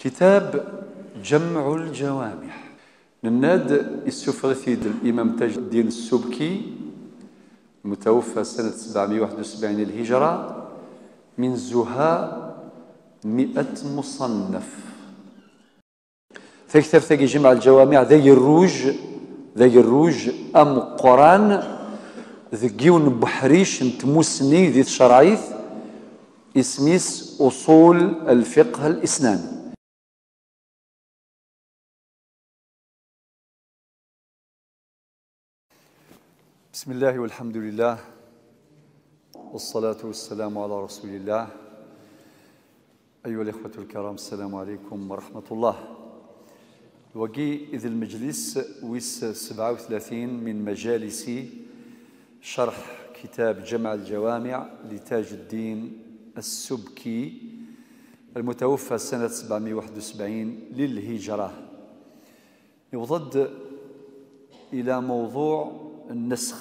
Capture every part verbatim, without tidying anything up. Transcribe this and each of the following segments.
كتاب جمع الجوامع نناد السفرثيد الإمام تاج الدين السبكي المتوفى سنة سبعمائة وواحد وسبعين الهجرة من زها مئة مصنف. في كتاب ثقي جمع الجوامع ذي الروج ذي الروج أم قران ذكيون بحريش نتموسني ذي الشرعيث اسميس أصول الفقه الإسلامي. بسم الله والحمد لله والصلاة والسلام على رسول الله. أيها الإخوة الكرام، السلام عليكم ورحمة الله. وقي إذ المجلس ويس سبعة وثلاثين من مجالس شرح كتاب جمع الجوامع لتاج الدين السبكي المتوفى سنة سبعمائة وواحد وسبعين للهجرة. يضد إلى موضوع النسخ.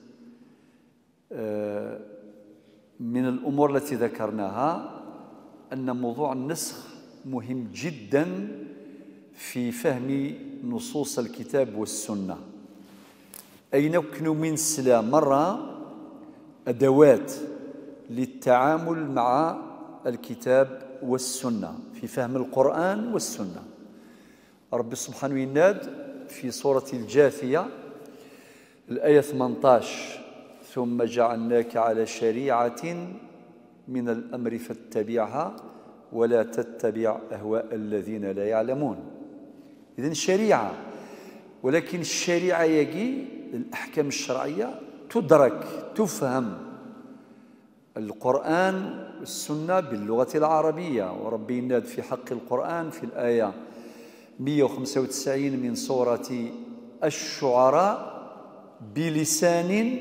من الأمور التي ذكرناها أن موضوع النسخ مهم جدا في فهم نصوص الكتاب والسنة. أي نكن من سلا مرة أدوات للتعامل مع الكتاب والسنة في فهم القرآن والسنة. رب سبحانه يناد في سورة الجاثية الآية ثمانية عشر: ثم جعلناك على شريعة من الأمر فاتبعها ولا تتبع أهواء الذين لا يعلمون. إذن الشريعة، ولكن الشريعة يجي الأحكام الشرعية تدرك تفهم. القرآن والسنة باللغة العربية، وربي يناد في حق القرآن في الآية مئة وخمسة وتسعين من سورة الشعراء: بلسان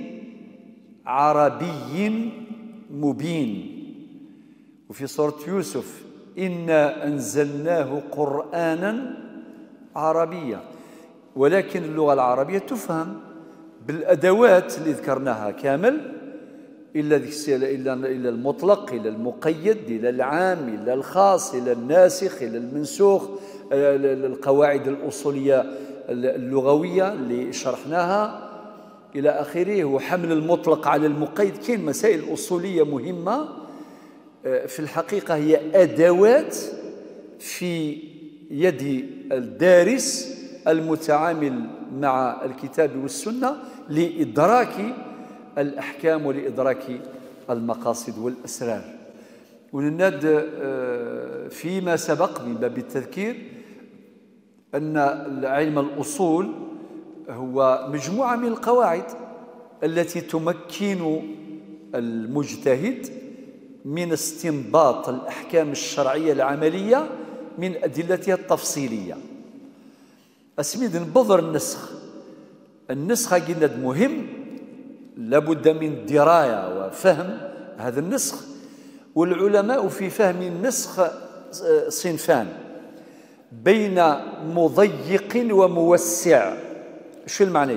عربي مبين. وفي سورة يوسف: إنا أنزلناه قرآنا عربيا. ولكن اللغة العربية تفهم بالأدوات اللي ذكرناها كامل، إلا إلا إلا المطلق، إلى المقيد، إلى العام، إلى الخاص، إلى الناسخ، إلى المنسوخ، القواعد الأصولية اللغوية اللي شرحناها إلى آخره، وحمل المطلق على المقيد. كاين مسائل أصولية مهمة في الحقيقة هي أدوات في يد الدارس المتعامل مع الكتاب والسنة لإدراك الأحكام ولإدراك المقاصد والأسرار. ونناد فيما سبق من باب التذكير أن علم الأصول هو مجموعة من القواعد التي تمكن المجتهد من استنباط الأحكام الشرعية العملية من أدلتها التفصيلية. أسميد بذر النسخ. النسخ قلنا مهم، لابد من دراية وفهم هذا النسخ. والعلماء في فهم النسخ صنفان: بين مضيق وموسع. شو المعنى؟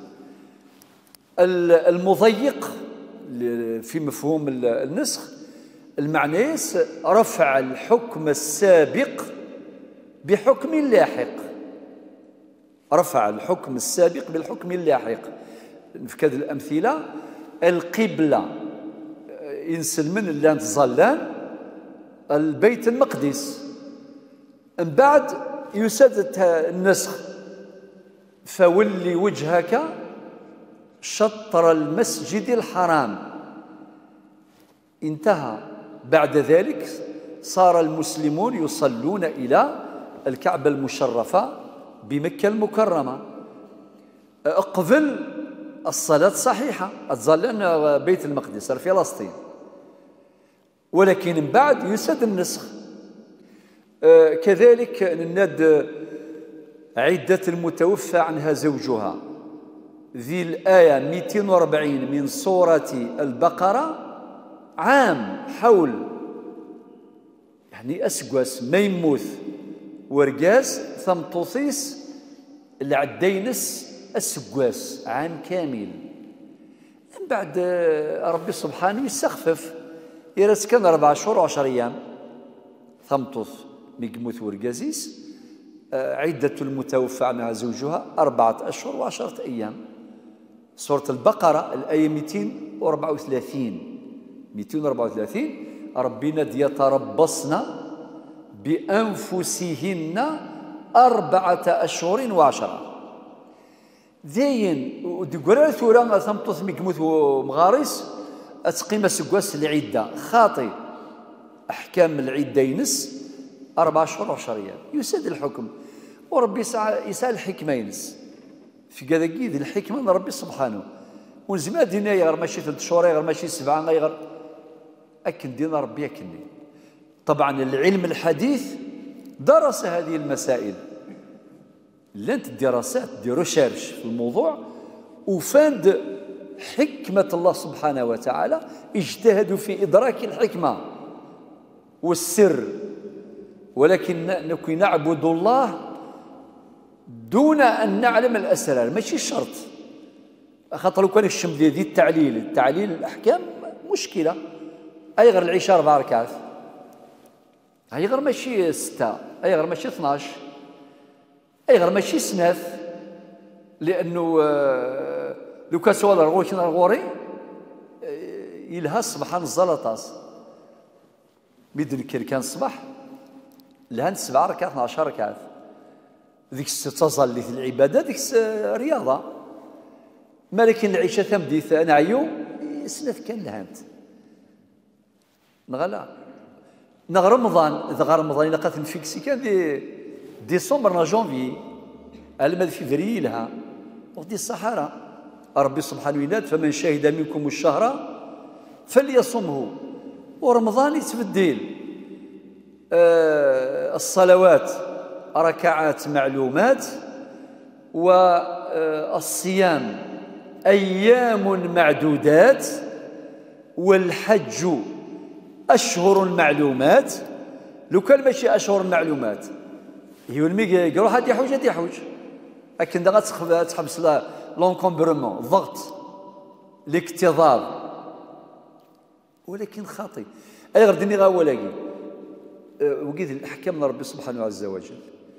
المضيق في مفهوم النسخ المعنى رفع الحكم السابق بحكم لاحق. رفع الحكم السابق بالحكم اللاحق. في كذا الأمثلة: القبلة ينسلمن اللان تظلان البيت المقدس، من بعد يسدد النسخ: فولي وجهك شطر المسجد الحرام. انتهى. بعد ذلك صار المسلمون يصلون إلى الكعبة المشرفة بمكة المكرمة. قبل الصلاة صحيحة أتظلن بيت المقدس في فلسطين، ولكن من بعد يسد النسخ. كذلك نناد عدة المتوفى عنها زوجها. ذي الآية مئتين وأربعين من سورة البقرة عام حول، يعني أسقوس ما يموت ورقاس ثم تصيص العدينس أسقوس عام كامل. من بعد ربي سبحانه يستخفف يرس كان أربع شهور وعشر أيام ثمطث ميقموت ورقازيس عدة المتوفى عنها زوجها أربعة أشهر وعشرة أيام. سورة البقرة الآية مئتين وأربعة وثلاثين مئتين وأربعة وثلاثين ربنا يتربصن بأنفسهن أربعة أشهر وعشرة. زين ودقرا ثورة ثمطوث ميقموت ومغارس أتقيم سكواس العدة خاطي أحكام العدة ينس أربعة أشهر وعشرة أيام يسد الحكم وربي يسعى الحكمة ينس في كذا كيد الحكمة من ربي سبحانه ونزما دينا غير ماشي ثلاث شهور غير ماشي سبعة غير أكن دينا ربي أكن. طبعا العلم الحديث درس هذه المسائل لانت الدراسات دي ريشيرش في الموضوع وفاند حكمة الله سبحانه وتعالى اجتهدوا في إدراك الحكمة والسر ولكن نكون نعبد الله دون أن نعلم الأسرار ماشي شرط خاطر لو كان الشم ديال التعليل التعليل الأحكام مشكلة أي غير العشاء أربع ركعات أي غير ماشي ستة أي غير ماشي اثناش أي غير ماشي سناف لأنه لو كان سوال الغوري كنا الغوري يلها الصباح الزلطاس بيدن كان الصباح لهان سبع ركعات اثناش ركعات ذيك تظل في العبادة ذيك رياضة لكن العشاء ثمديث أنا عيو سناف كان لهانت نغلا نغ رمضان إذا غير رمضان إلا قاتل فيكسي كان دي ديسمبر جونفي المد فيفري لها وفي الصحراء ربي سبحانه يناد فمن شهد منكم الشهر فليصمه ورمضان يتبدل آه الصلوات ركعات معلومات والصيام أيام معدودات والحج أشهر معلومات. لو كان ماشي أشهر معلومات هي الميغي يروح هاد يحوج هاد يحوج لكن دا غتحبس لونكومبرمون الضغط الاكتظاظ ولكن خاطي اي غير ديني غا ولاكي وقيت الاحكام من ربي سبحانه عز وجل.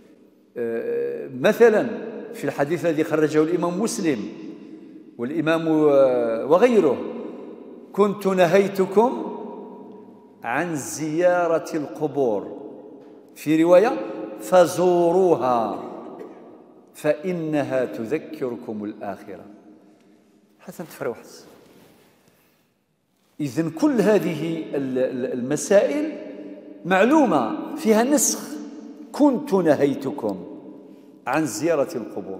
مثلا في الحديث الذي خرجه الامام مسلم والامام وغيره كنت نهيتكم عن زيارة القبور في رواية فزوروها فإنها تذكركم الآخرة. حسن تفروحس. إذن كل هذه المسائل معلومة فيها نسخ. كنت نهيتكم عن زيارة القبور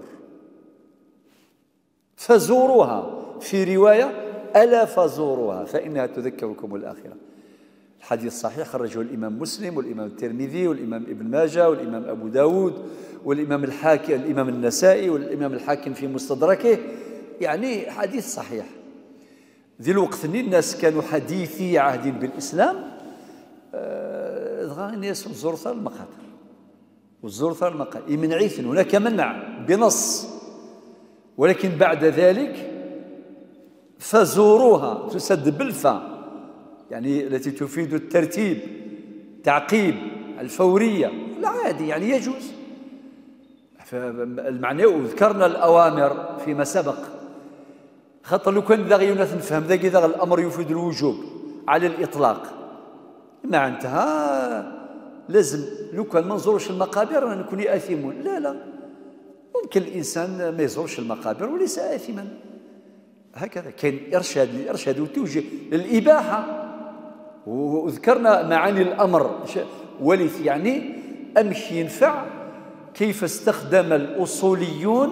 فزوروها في رواية ألا فزوروها فإنها تذكركم الآخرة. الحديث صحيح خرجه الإمام مسلم والإمام الترمذي والإمام ابن ماجه والإمام أبو داود والإمام الحاكم الإمام النسائي والإمام الحاكم في مستدركه يعني حديث صحيح. ذي الوقت الناس كانوا حديثي عهد بالإسلام دغا الناس وزورثا المقاتل وزورثا المقاتل يمنعيث هناك منع بنص ولكن بعد ذلك فزوروها تسد بالفاء يعني التي تفيد الترتيب تعقيب الفورية لا عادي يعني يجوز. المعنى وذكرنا الأوامر فيما سبق خاطر لو كان ذا غيوناث نفهم ذاك ذا الأمر يفيد الوجوب على الإطلاق معناتها لازم لو كان ما نزورش المقابر نكون آثمون. لا لا ممكن الإنسان ما يزورش المقابر وليس آثما هكذا كاين إرشاد الإرشاد وتوجه للإباحة وذكرنا معاني الأمر وليث يعني أمش ينفع كيف استخدم الأصوليون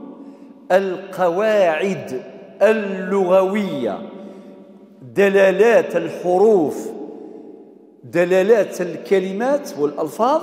القواعد اللغوية دلالات الحروف دلالات الكلمات والألفاظ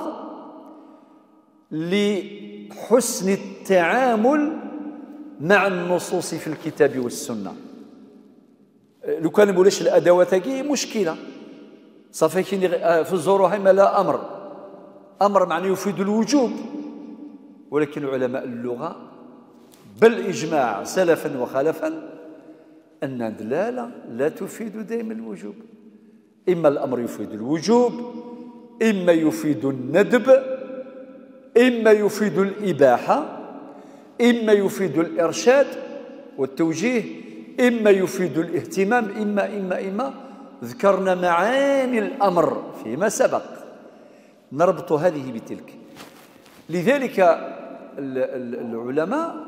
لحسن التعامل مع النصوص في الكتاب والسنة. لو كان بولاش الأدوات هي مشكلة صافي في الزروع ما لا أمر أمر معناه يفيد الوجوب ولكن علماء اللغة بالإجماع سلفا وخلفا أن الدلالة لا تفيد دائما الوجوب. إما الأمر يفيد الوجوب إما يفيد الندب، إما يفيد الإباحة، إما يفيد الإرشاد والتوجيه، إما يفيد الاهتمام، إما إما إما ذكرنا معاني الأمر فيما سبق، نربط هذه بتلك. لذلك العلماء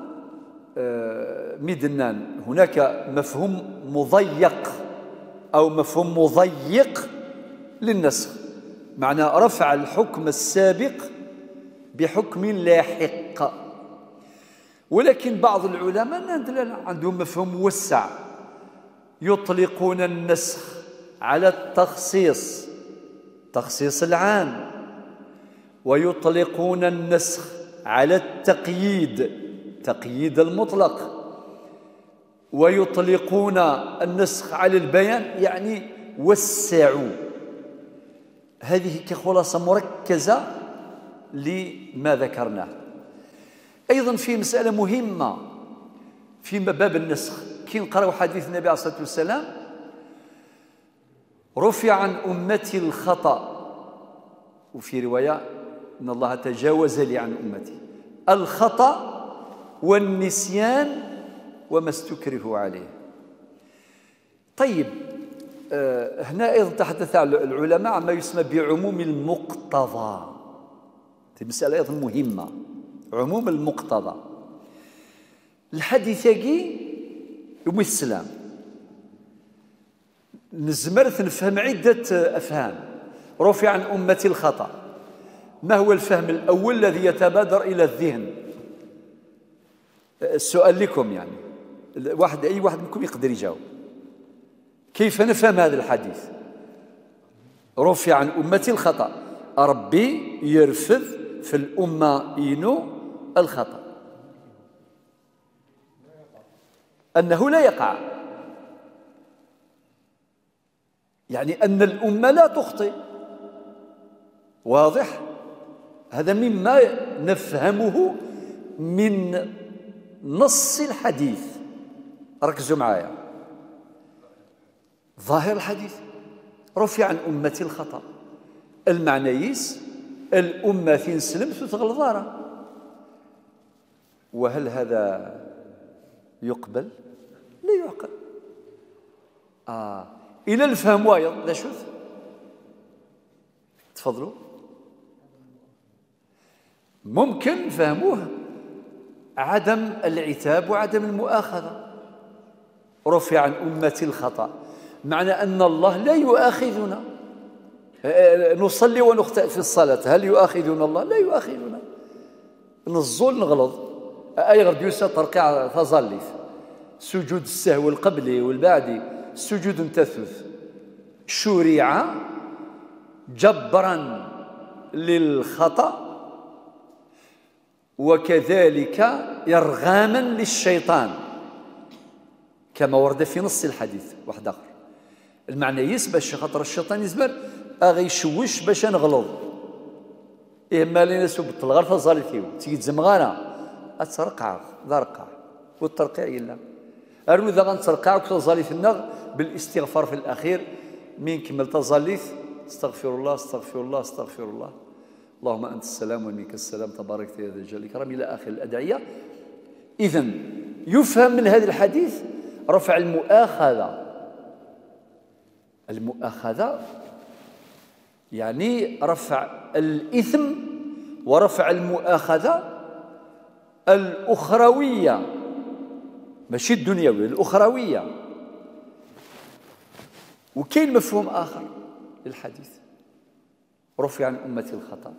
مدنان هناك مفهوم مضيق أو مفهوم مضيق للنسخ، معنى رفع الحكم السابق بحكم لاحق. ولكن بعض العلماء عندهم مفهوم موسع، يطلقون النسخ على التخصيص، تخصيص العام، ويطلقون النسخ على التقييد، تقييد المطلق، ويطلقون النسخ على البيان، يعني وسعوا. هذه كخلاصة مركزة لما ذكرناه. أيضا في مسألة مهمة في باب النسخ، كي نقرأوا حديث النبي عليه الصلاة والسلام: رفع عن أمتي الخطأ، وفي رواية إن الله تجاوز لي عن أمتي الخطأ والنسيان وما استكرهوا عليه. طيب، آه هنا أيضا تحدث العلماء عما يسمى بعموم المقتضى، هذه مسألة أيضا مهمة، عموم المقتضى. الحديث يجي يوم السلام نزمرت نفهم عدة أفهام. رفع عن أمتي الخطأ، ما هو الفهم الأول الذي يتبادر إلى الذهن؟ السؤال لكم، يعني واحد أي واحد منكم يقدر يجاوب. كيف نفهم هذا الحديث؟ رفع عن أمتي الخطأ، ربي يرفض في الأمة إنو الخطأ، أنه لا يقع، يعني أن الأمة لا تخطئ. واضح؟ هذا مما نفهمه من نص الحديث. ركزوا معايا، ظاهر الحديث رفع عن أمتي الخطأ، المعنى يس الأمة فين سلمت وتغلظارة. وهل هذا يقبل؟ لا يعقل. آه إلى الفهم وايض لا شوف. تفضلوا. ممكن فهموه عدم العتاب وعدم المؤاخذة. رفع عن أمتي الخطأ معنى أن الله لا يؤاخذنا، نصلي ونخطئ في الصلاة، هل يؤاخذنا الله؟ لا يؤاخذنا. نزول نغلط، أي غرد يوسف ترقع تظلف، سجود السهو القبلي والبعدي، سجود التثلث، شرع جبرا للخطأ وكذلك يرغاما للشيطان، كما ورد في نص الحديث. واحد آخر المعنى يس باش خاطر الشيطان يزبر أغي يشوش باش نغلط، إما لنا سبت الغرفة زالتيو تيجي تزمغانا أترقع ذرقع والترقيع إلا أرنو إذا غنترقع وكتظالي في النغ بالاستغفار في الأخير من كمل تظاليث استغفر الله استغفر الله استغفر الله اللهم أنت السلام ومنك السلام تبارك يا ذا الجلال الإكرام إلى آخر الأدعية. إذن يفهم من هذا الحديث رفع المؤاخذة. المؤاخذة يعني رفع الإثم ورفع المؤاخذة الأخروية، ماشي الدنيوية، الأخروية. وكاين مفهوم آخر للحديث رفع عن أمتي الخطأ.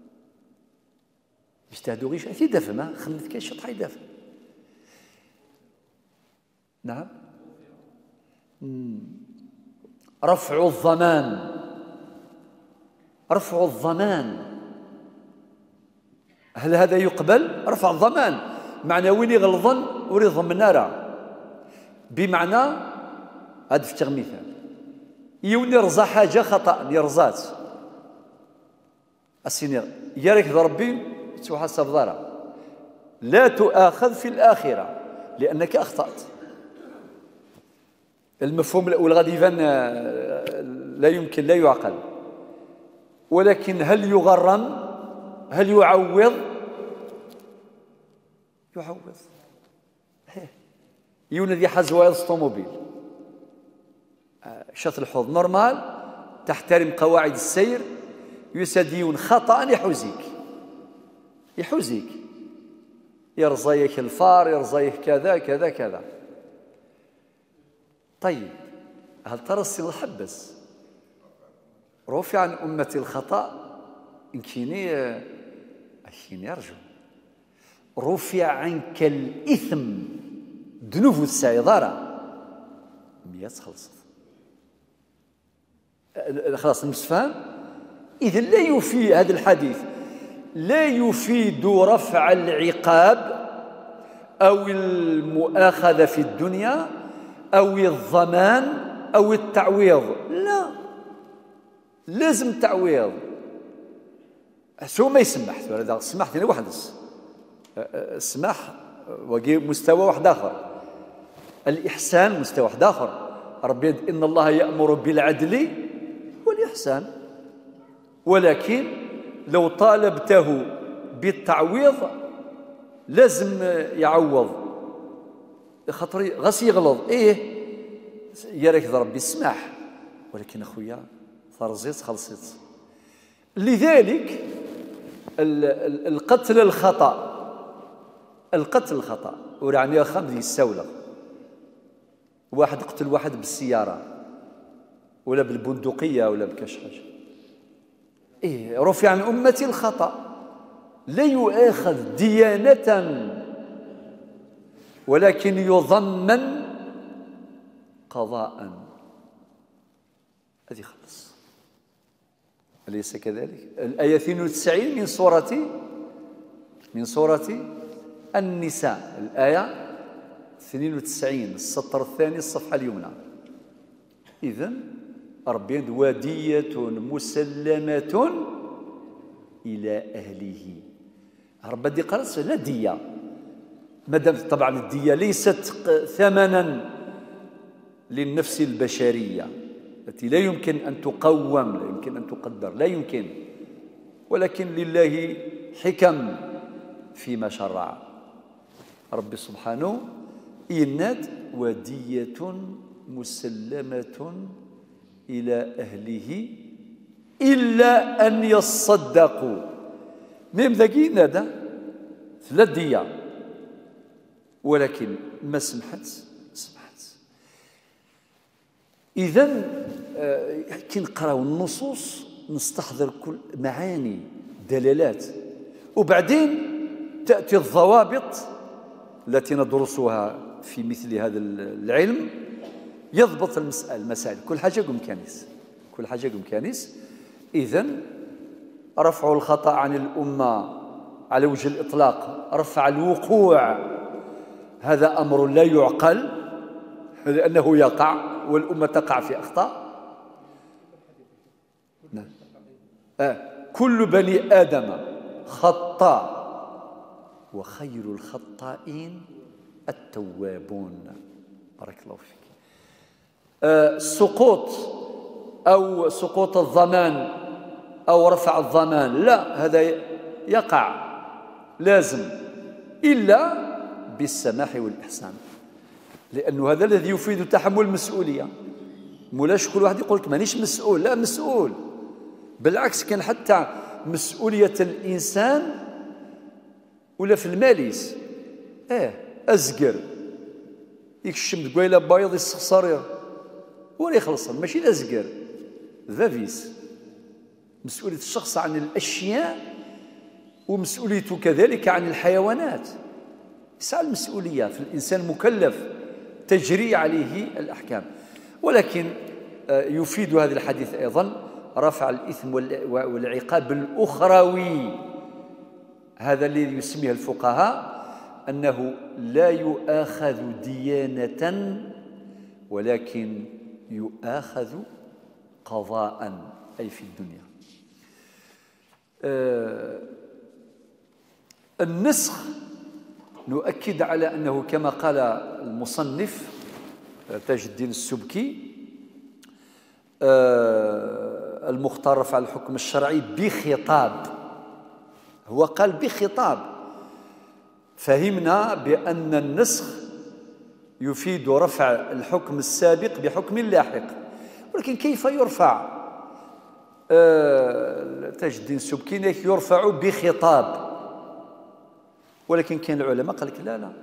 اجتهدوا غير شي دافع ما خمت كاين شطح يدافع. نعم. رفع الضمان، رفع الضمان هل هذا يقبل؟ رفع الضمان معنى وين يغلظن وريض من نارا، بمعنى هذا في مثال يوني رزا حاجة خطأ يرزات السنير يارك ربي تحسب ضرر لا تؤاخذ في الآخرة لأنك أخطأت. المفهوم الأول غادي يبان لا يمكن لا يعقل. ولكن هل يغرم؟ هل يعوض؟ يعوض. يولد يحز وايض الطوموبيل شات الحوض نورمال تحترم قواعد السير يسديون خطأ يحوزيك يحوزيك يرزيك الفار يرزيك كذا كذا كذا. طيب هل ترى السن الحبس رفع عن أمتي الخطأ إنكيني أكيني أرجو رفع عنك الإثم دنوف السيطرة مية خلصت خلاص المستفهم. إذن لا يفيد هذا الحديث لا يفيد رفع العقاب أو المؤاخذة في الدنيا أو الضمان أو التعويض، لا لازم تعويض. شو ما يسمح هذا سمحت لي واحد السماح مستوى واحد آخر، الإحسان مستوى واحد آخر. ربي إن الله يأمر بالعدل والإحسان، ولكن لو طالبته بالتعويض لازم يعوض خاطري غاس يغلط ايه يا ريت ربي يسمح، ولكن اخويا فرزيت خلصت. لذلك القتل الخطأ القتل الخطأ ورعني خمس يستولى واحد قتل واحد بالسيارة ولا بالبندقية ولا بكاش حاجة، إيه رفع عن أمتي الخطأ لا يؤاخذ ديانة ولكن يضمن قضاء. هذه خلص أليس كذلك؟ الآية اثنين وتسعين من سورة من سورة النساء، الآية اثنين وتسعين السطر الثاني الصفحة اليمنى. إذن ربي ودية مسلمة إلى أهله. ربي دي قالت لا دية، مادام طبعا الدية ليست ثمنا للنفس البشرية التي لا يمكن أن تقوم لا يمكن أن تقدر لا يمكن، ولكن لله حكم فيما شرع. ربي سبحانه إناد ودية مسلمة إلى أهله إلا أن يصدقوا. ميم ذاكي نادا ثلاث دية، ولكن ما سمحت سمحت. إذن كي نقراو النصوص نستحضر كل معاني دلالات، وبعدين تأتي الضوابط التي ندرسها في مثل هذا العلم يضبط المسألة المسائل كل حاجة قم كانيس كل حاجة قم كانيس. إذن رفع الخطأ عن الأمة على وجه الإطلاق رفع الوقوع هذا أمر لا يعقل لأنه يقع والأمة تقع في أخطاء. آه. كل بني آدم خطاء وخير الخطائين التوابون. بارك الله فيك. آه. سقوط أو سقوط الضمان أو رفع الضمان لا، هذا يقع لازم إلا بالسماح والإحسان، لأنه هذا الذي يفيد تحمل المسؤولية. مولاش كل واحد يقول لك مانيش مسؤول، لا مسؤول، بالعكس كان حتى مسؤولية الإنسان ولا في الماليس اه أزقر يكشم دقويلة بايض يستخسر ولا يخلص ماشي الأزقر ذافيس. مسؤولية الشخص عن الأشياء ومسؤوليته كذلك عن الحيوانات. يسعى المسؤولية في الإنسان مكلف تجري عليه الأحكام. ولكن يفيد هذا الحديث أيضا رفع الإثم والعقاب الأخروي، هذا الذي يسميه الفقهاء أنه لا يؤاخذ ديانة ولكن يؤاخذ قضاء أي في الدنيا. آه النسخ نؤكد على أنه كما قال المصنف تاج الدين السبكي آه المختار رفع الحكم الشرعي بخطاب، هو قال بخطاب. فهمنا بأن النسخ يفيد رفع الحكم السابق بحكم لاحق، ولكن كيف يرفع؟ أه تاج الدين السبكي يرفع بخطاب، ولكن كان العلماء قال لك لا لا،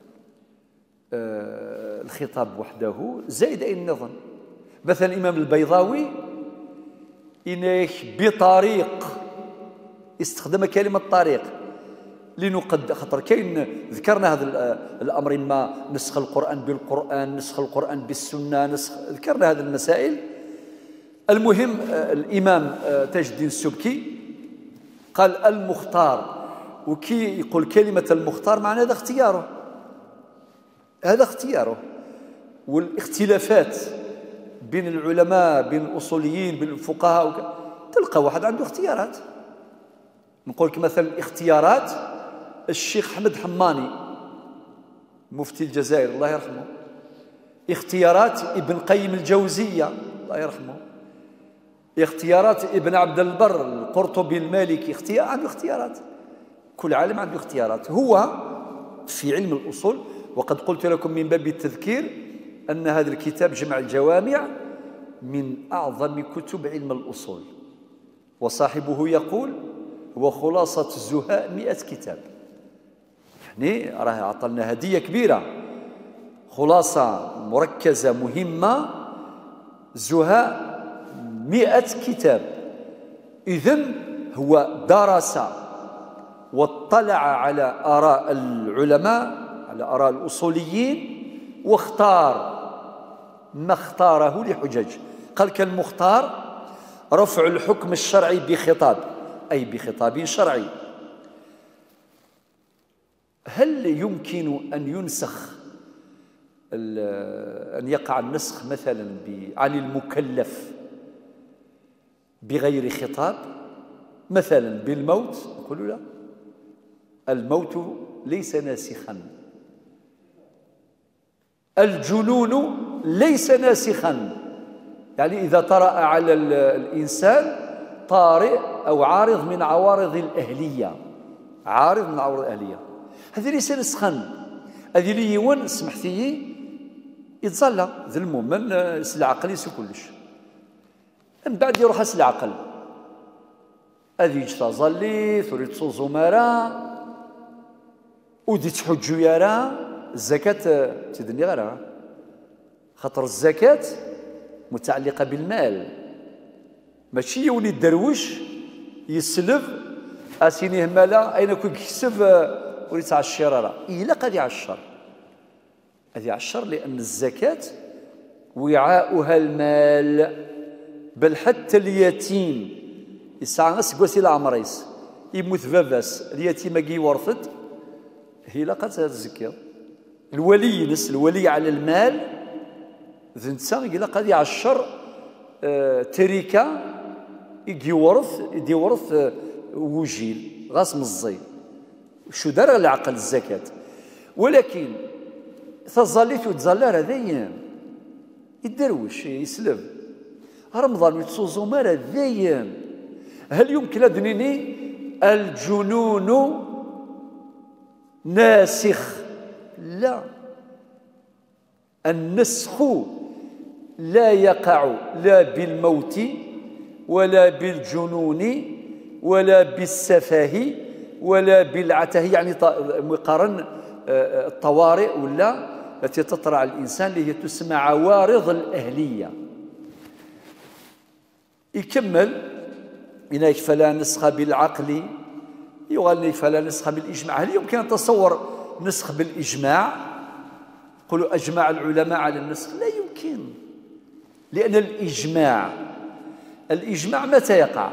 أه الخطاب وحده زائد أي النظم. مثلا الإمام البيضاوي إنه بطريق استخدم كلمة طريق لنقد، خاطر كاين ذكرنا هذا الأمر، إما نسخ القرآن بالقرآن، نسخ القرآن بالسنة، نسخ، ذكرنا هذه المسائل. المهم الإمام تاج الدين السبكي قال المختار، وكي يقول كلمة المختار معنى هذا اختياره، هذا اختياره. والاختلافات بين العلماء، بين الأصوليين، بين الفقهاء، تلقى واحد عنده اختيارات. نقول لك مثلا اختيارات الشيخ أحمد حماني مفتي الجزائر الله يرحمه، اختيارات ابن قيم الجوزية الله يرحمه، اختيارات ابن عبد البر القرطبي المالكي، اختيار عنده اختيارات، كل عالم عنده اختيارات. هو في علم الأصول، وقد قلت لكم من باب التذكير أن هذا الكتاب جمع الجوامع من أعظم كتب علم الأصول، وصاحبه يقول هو خلاصة الزهاء مئة كتاب، يعني راه عطلنا هدية كبيرة، خلاصة مركزة مهمة، زهاء مئة كتاب. إذن هو درس واطلع على آراء العلماء، على آراء الأصوليين، واختار ما اختاره لحجج. قال كالمختار رفع الحكم الشرعي بخطاب، أي بخطاب شرعي. هل يمكن أن ينسخ، أن يقع النسخ مثلا عن المكلف بغير خطاب؟ مثلا بالموت، نقول لا، الموت ليس ناسخا، الجنون ليس ناسخا، يعني إذا طرأ على الإنسان طارئ أو عارض من عوارض الأهلية، عارض من عوارض الأهلية، هذه ليس نسخا، هذه لي يون سمحتي يتظلى ذا المؤمن العقل يسو كلش، من بعد يروح أسل العقل هذه يجتظلي ثوري تصوزو مارا ودي تحجو يارا. الزكاة تدني غيرها، خاطر الزكاة متعلقة بالمال، ماشي يولي الدرويش يسلف أسينيه مالا أين كون يكسب وليت عشر راه إلا قد يعشر، هذه عشر لأن الزكاة وعاؤها المال، بل حتى اليتيم يسعى ناس قوسي العمريس يموت باباس اليتيم كي ورثت هي لا قد تزكي. الولي نس الولي على المال ذنسا إلا قد يعشر آه تريكة يجي ورث يدي ورث آه وجيل غاس مزي شو دار العقل الزكاة. ولكن تظليت وتظلر هذايا يدروش يسلم رمضان يتصوزو مار هذايا. هل يمكن أدنيني الجنون ناسخ؟ لا، النسخ لا يقع لا بالموت ولا بالجنون ولا بالسفه ولا بالعته، يعني مقارن الطوارئ ولا التي تطرأ على الإنسان اللي هي تسمى عوارض الأهلية. يكمل إنك فلا نسخ بالعقل، يغني فلا نسخ بالإجماع. هل يمكن أن تصور نسخ بالإجماع؟ يقولوا أجمع العلماء على النسخ، لا يمكن، لأن الإجماع الإجماع متى يقع؟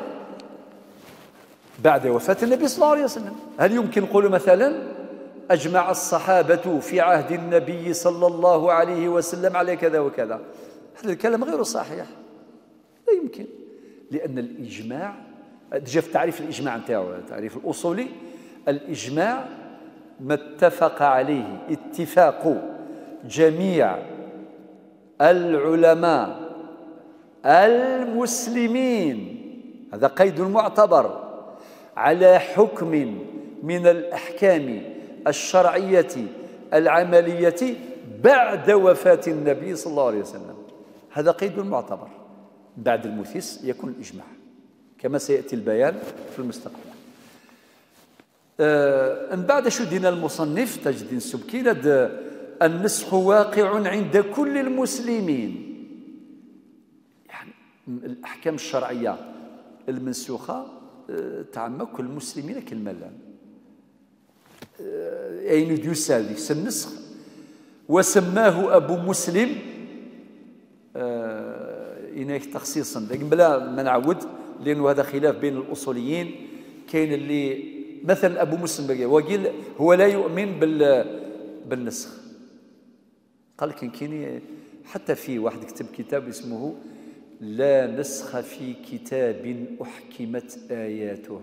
بعد وفاة النبي صلى الله عليه وسلم. هل يمكن نقول مثلا أجمع الصحابة في عهد النبي صلى الله عليه وسلم على كذا وكذا؟ هذا الكلام غير صحيح، لا يمكن، لأن الإجماع جاء في تعريف الإجماع نتاعو، تعريف الأصولي، الإجماع ما اتفق عليه اتفاق جميع العلماء المسلمين، هذا قيد معتبر، على حكم من الأحكام الشرعية العملية بعد وفاة النبي صلى الله عليه وسلم. هذا قيد معتبر. بعد المثيس يكون الإجماع كما سيأتي البيان في المستقبل. آه من بعد شو دينا المصنف تاج الدين السبكي النسخ واقع عند كل المسلمين، يعني الأحكام الشرعية المنسوخة آه تعم كل المسلمين كلمة لا آه أين يساوي النسخ. وسماه أبو مسلم آه إناك تخصيصا، لكن بلا ما نعود لأنه هذا خلاف بين الأصوليين. كاين اللي مثلا أبو مسلم وقيل هو لا يؤمن بالنسخ، قال لك كاين حتى في واحد كتب كتاب اسمه لا نسخ في كتاب أحكمت آياته،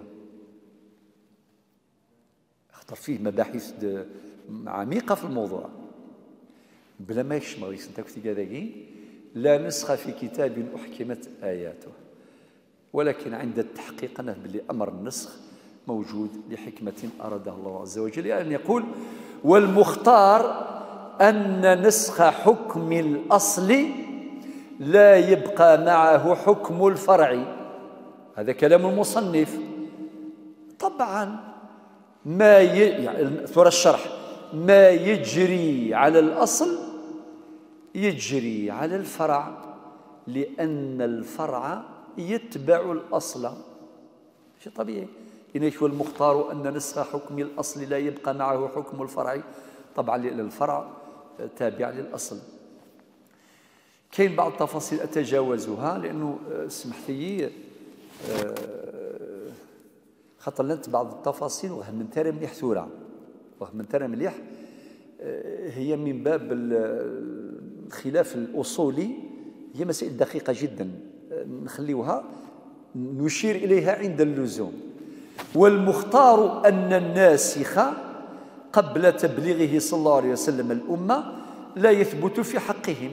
اختار فيه مباحث عميقة في الموضوع بلا ما يشمل يسنتك كذا لا نسخ في كتاب أحكمت آياته. ولكن عند التحقيق أنا باللي أمر النسخ موجود لحكمة أرادها الله عز وجل، يعني يقول والمختار أن نسخ حكم الأصل لا يبقى معه حكم الفرع. هذا كلام المصنف. طبعا ما ي... يعني ثورة الشرح ما يجري على الأصل يجري على الفرع، لأن الفرع يتبع الأصل، شيء طبيعي. إن هو المختار أن نسخ حكم الأصل لا يبقى معه حكم الفرع، طبعا لأن الفرع تابع للأصل. كاين بعض التفاصيل أتجاوزها لأنه سمحت لي خاطر لنت بعض التفاصيل وهم من ترى مليح ثورة وهم من ترى مليح هي من باب الخلاف الأصولي، هي مسائل دقيقة جدا نخليوها نشير إليها عند اللزوم. والمختار أن الناسخ قبل تبليغه صلى الله عليه وسلم الأمة لا يثبت في حقهم،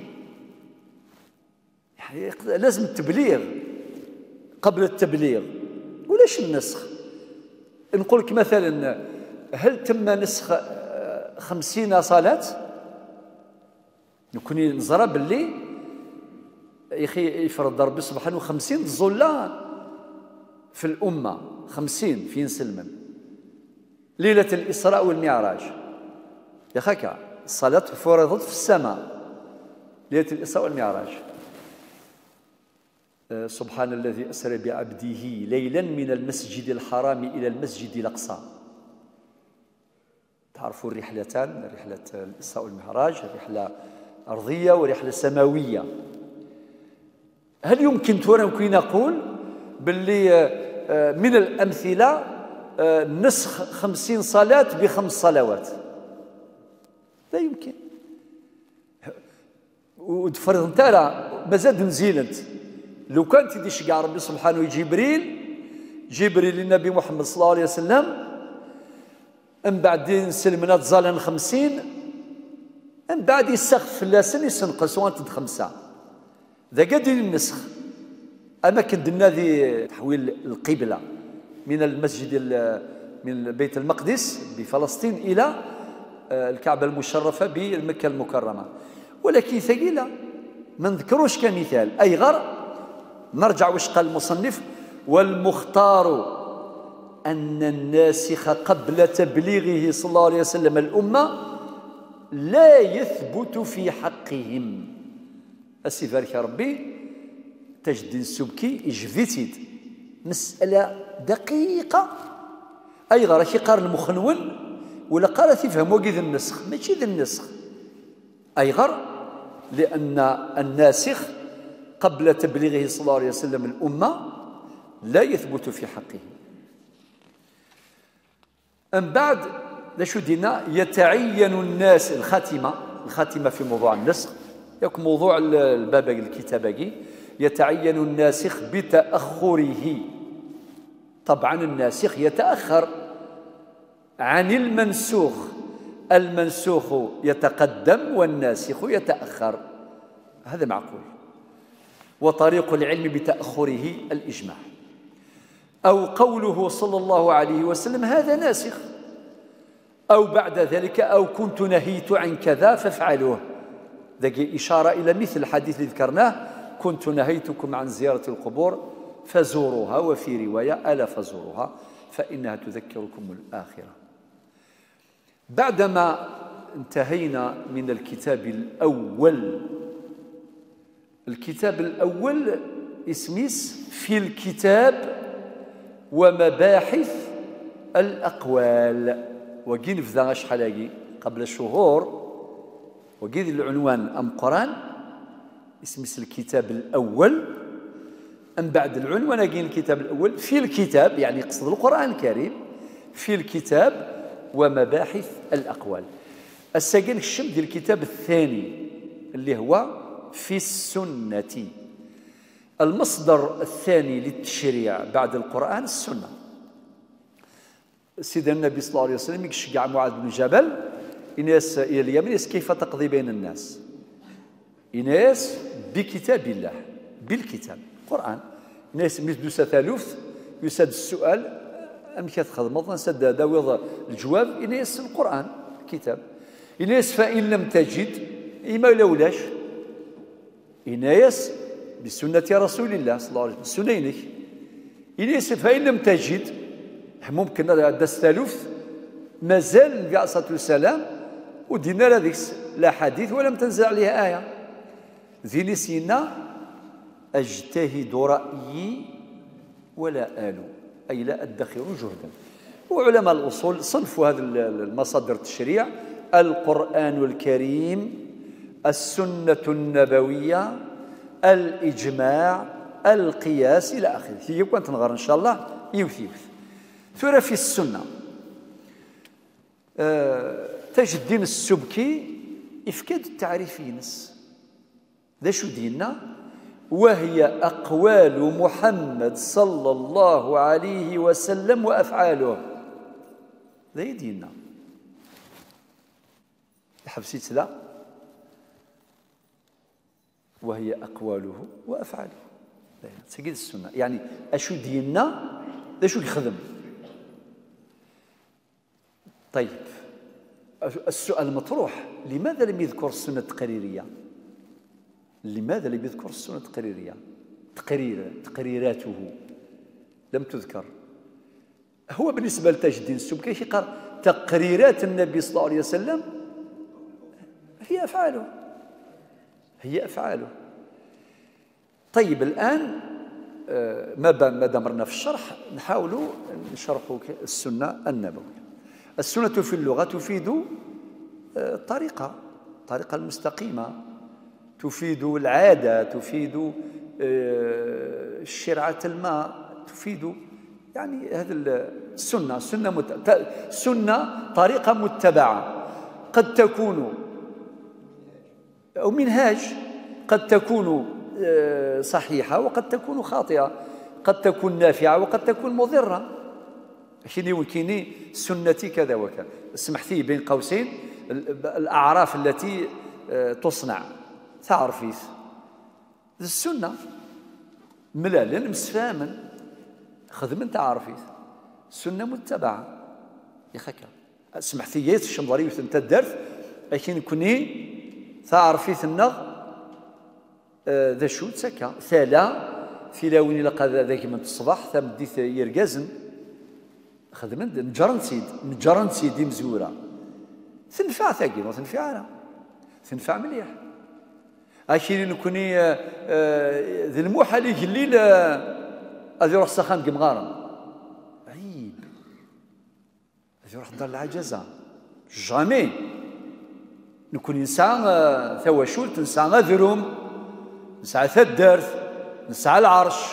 يعني لازم التبليغ قبل التبليغ ولاش النسخ. نقول لك مثلا هل تم نسخ خمسين صلاة؟ نكون نزرى باللي يا أخي يفرض ربي سبحانه خمسين ظلة في الأمة، خمسين فين سلما ليلة الإسراء والمعراج يا خاكا الصلاة فرضت في السماء ليلة الإسراء والمعراج. أه سبحان الذي أسرى بعبده ليلا من المسجد الحرام إلى المسجد الأقصى. تعرفوا الرحلتان، رحلة الإسراء والمعراج، رحلة أرضية ورحلة سماوية. هل يمكن تورا ممكن نقول باللي من الأمثلة نسخ خمسين صلاة بخمس صلوات؟ لا يمكن. وتفرض انت مازال نزيلت لو كانت تديش كاع ربي سبحانه جبريل جبريل للنبي محمد صلى الله عليه وسلم من بعد سلمنا تزالن خمسين من بعد يسخف فلاسن يسنقص وانت خمسة ذا قادر النسخ. أما كندنا ذي تحويل القبلة من المسجد من بيت المقدس بفلسطين إلى الكعبة المشرفة بالمكة المكرمة، ولكن ثقيلة ما نذكروش كمثال. أي غير نرجع واش قال المصنف والمختار أن الناسخ قبل تبليغه صلى الله عليه وسلم الأمة لا يثبت في حقهم. السيفارك ربي تجد السبكي يجفيتيد مسألة دقيقة. أي غير كي قال المخنون ولا قال تفهم وقيد النسخ ماشي ذا النسخ. أي غير لأن الناسخ قبل تبليغه صلى الله عليه وسلم الأمة لا يثبت في حقه. من بعد لشو دينا يتعين الناس الخاتمة الخاتمة في موضوع النسخ يكون موضوع الباب الكتابة يتعين الناسخ بتأخره. طبعا الناسخ يتأخر عن المنسوخ، المنسوخ يتقدم والناسخ يتأخر، هذا معقول. وطريق العلم بتأخره الإجماع. أو قوله صلى الله عليه وسلم هذا ناسخ، أو بعد ذلك أو كنت نهيت عن كذا فافعلوه، ذلك إشارة إلى مثل الحديث اللي ذكرناه كنت نهيتكم عن زيارة القبور فزوروها، وفي رواية ألا فزوروها فإنها تذكركم الآخرة. بعدما انتهينا من الكتاب الأول، الكتاب الأول اسميس في الكتاب ومباحث الأقوال، وكين في شحال قبل شهور، وكين العنوان أم قرآن اسميس الكتاب الأول. أم بعد العنوان كاين الكتاب الأول في الكتاب، يعني يقصد القرآن الكريم في الكتاب ومباحث الأقوال. الساكن الشم ديال الكتاب الثاني اللي هو في السنة، المصدر الثاني للتشريع بعد القرآن السنة. سيدنا النبي صلى الله عليه وسلم يشجع معاذ بن جبل إناس إلى اليمن كيف تقضي بين الناس، إناس بكتاب الله، بالكتاب القرآن، ناس مثل ثالوث يسد السؤال أم كتخدم نسد داوض الجواب إناس القرآن الكتاب، إناس فإن لم تجد إما لولاش إناس بسنة رسول الله صلى الله عليه وسلم السنينك، إناس فإن لم تجد ممكن هذا الثالوث مازال النبي عليه الصلاة والسلام ودينا هذيك لا حديث ولم تنزل عليها آية. ذي نسينا أجتهد رأيي ولا آل، أي لا أدخر جهدا. وعلماء الأصول صنفوا هذه المصادر التشريع: القرآن الكريم، السنة النبوية، الإجماع، القياس إلى آخره. هي كنت نغار إن شاء الله يوث يوث. ثم في السنة أه تجد الدين السبكي إفكاد التعريف ينس ذا شو ديننا، وهي أقوال محمد صلى الله عليه وسلم وأفعاله. ذا ديننا حبسيت لا، وهي أقواله وأفعاله. سجد السنة يعني أشو ديننا ذا شو يخدم. طيب السؤال المطروح: لماذا لم يذكر السنة التقريرية؟ لماذا لم يذكر السنة التقريرية؟ تقرير تقريراته لم تذكر. هو بالنسبة لتاج الدين السبكي قال تقريرات النبي صلى الله عليه وسلم هي أفعاله، هي أفعاله. طيب الآن ما دامرنا في الشرح نحاول نشرح السنة النبوية. السنة في اللغة تفيد الطريقة، الطريقة المستقيمة، تفيد العادة، تفيد شرعة الماء، تفيد يعني هذه السنة. سنة مت... سنة طريقة متبعة، قد تكون أو منهاج، قد تكون صحيحة وقد تكون خاطئة، قد تكون نافعة وقد تكون مضرة. كيني وكيني سنتي كذا وكذا، سمحتي بين قوسين الأعراف التي تصنع تعرفيث السنة ملالا مسفاما خدم تعرفيث السنة متبعة يخكا سمحتي ياس الشمضري وثنتا الدرث لكن كوني تعرفيث النغ آه ذا شو تسكا ثالا في لاوني لقى ذاك من الصباح ثم ديث يرقازن خدمن نجرن سيد نجرن سيدي مزورة تنفع ثاقي وتنفع أنا تنفع مليح. أكيد نكوني ذي الموحل الليل أذي روح سخان قمغارم عيب، أذي روح دار العجزة جامي نكون إنسان ثواشولت، إنسان ذروم، نسعى ثدرث، نسعى العرش.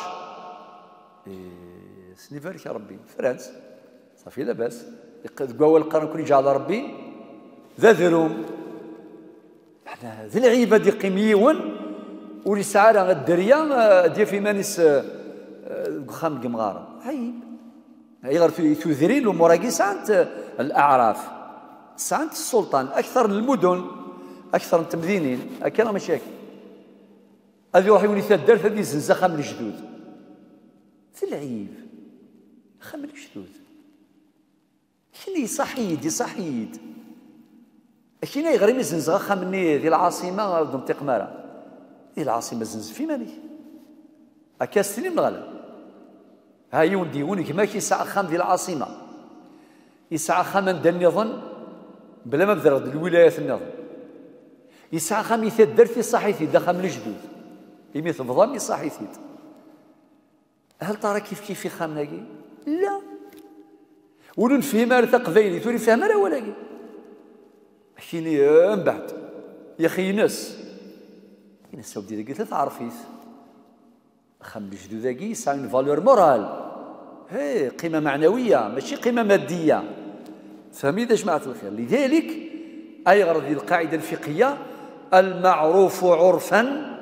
إيه سني بارك يا ربي فرنس صافي لاباس قوى القرن كل جعل ربي ذا ذروم احنا ذي العيبه دي قيميون ولي سعاره الدريه ديال في مانيس خام قمغار عيب غير تذرين ومراقي سانت الاعراف سانت السلطان اكثر المدن اكثر التمدينين اكثر مشاكل هذه يروح يولي تدار هذه يزنز خام الجدود في العيب خام الجدود كني صحيد صحيد كني غير يزنز خامني ذي العاصمه منطقه مارا ذي العاصمه زنز في مالي اكاستني من غلا ها يوندي ونك ما كيسعى خام ذي العاصمه يسعى خام ندير النظام بلا ما بدر الولايات النظام يسعى خام يثدر في صحيتي دخل من الجدود يمي تفضل صحيتي هل ترى كيف كيف خام ناقي؟ لا ولو نفهم راه تقبايلي تولي فهم راه ولا كي حكيني من بعد يا اخي ناس الناس بدي قلت تعرفيت خام الجدود ذاكي سا فالور مورال هي قيمه معنويه ماشي قيمه ماديه فهمي يا جماعه الخير لذلك اي غرض القاعده الفقهيه المعروف عرفا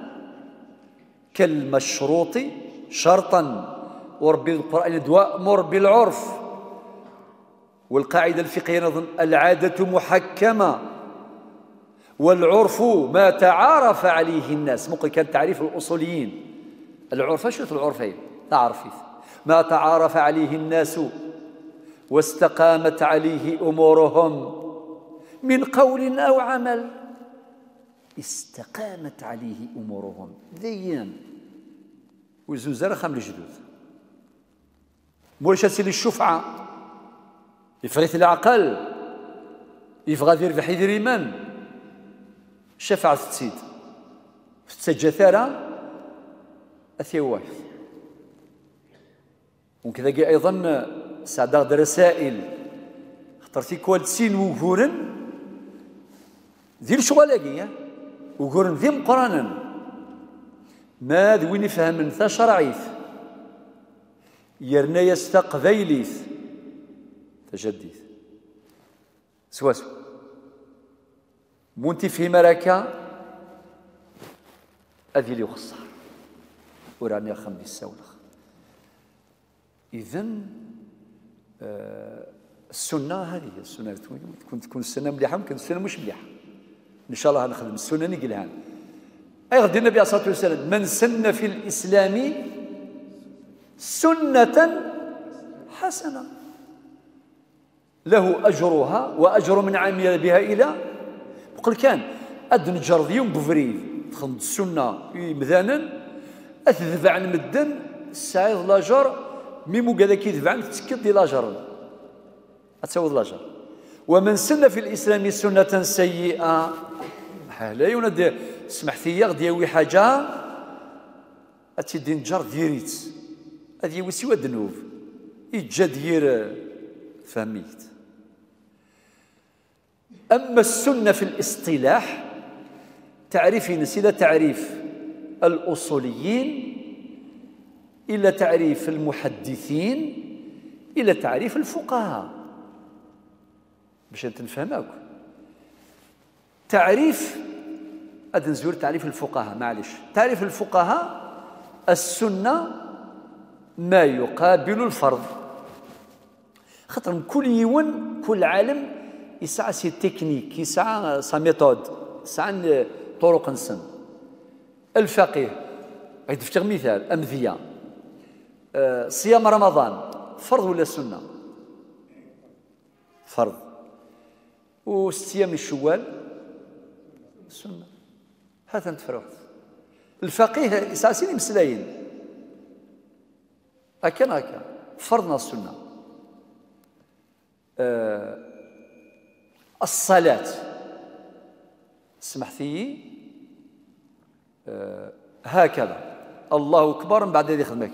كالمشروط شرطا وربي القرآن وأمر بالعرف والقاعدة الفقهية نظن العادة محكمة والعرف ما تعارف عليه الناس ممكن كان تعريف الأصوليين العرف شو العرفين تعرفي ما تعارف عليه الناس واستقامت عليه أمورهم من قول أو عمل استقامت عليه أمورهم ذيان وزوزر خام الجدود مولاش هاتي الشفعة يفغيث العقل يفغى دير في حيدر إيمان شفعة تسيد في التجاثرة أثي واحد وكذا أيضا سعد رسائل اخترتي كوالتسين وجورن ذي الشغلاقية وجورن ذي مقرانا ما ذوين يفهم انت شرعيث يرنا يستقبيليث تجديث سواسو مونتي في مراكا هذه اللي يخسر وراني خمدي السولخ اذن آه السنه هذه السنه تكون تكون السنه مليحه ممكن السنه مش مليحه ان شاء الله غنخدم السنه نقلها أي غدي النبي عليه الصلاة والسلام من سن في الإسلام سنة حسنة له أجرها وأجر من عمل بها إلى وقل كان أدن جرذيوم بفريد تخند السنة مذانا أتذبع عن مدن السعيد لاجر ميمو كذا كيذبع عن تسكت دي لاجر أتسود لاجر ومن سن في الإسلام سنة سيئة لا يوند سمحتي غادي يوي حاجه اتيدي نجر ديريت هذه يوي سوى الذنوب يجا دير فهميت اما السنه في الاصطلاح تعريف نسيل تعريف الاصوليين الى تعريف المحدثين الى تعريف الفقهاء باش تنفهمك تعريف أدن نزور تعريف الفقهاء معلش تعريف الفقهاء السنة ما يقابل الفرض خاطر كل يوم كل عالم يسعى سي تكنيك يسعى سا ميثود يسعى طرق نسن الفقيه غادي نفتح مثال أمثلة أه صيام رمضان فرض ولا سنة فرض وصيام الشوال السنة هذا نتفرغ الفقيه اساسي مسلاين هكا هكا فرضنا السنه أه الصلاه سمحتي أه هكذا الله اكبر من بعد هذه خدمك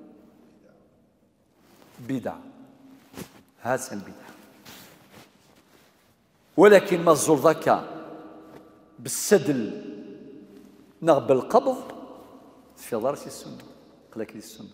بدعه هذا البدعه ولكن ما الزور ذاك بالسدل نغب القبض في ضرس السنه قلك لي السنه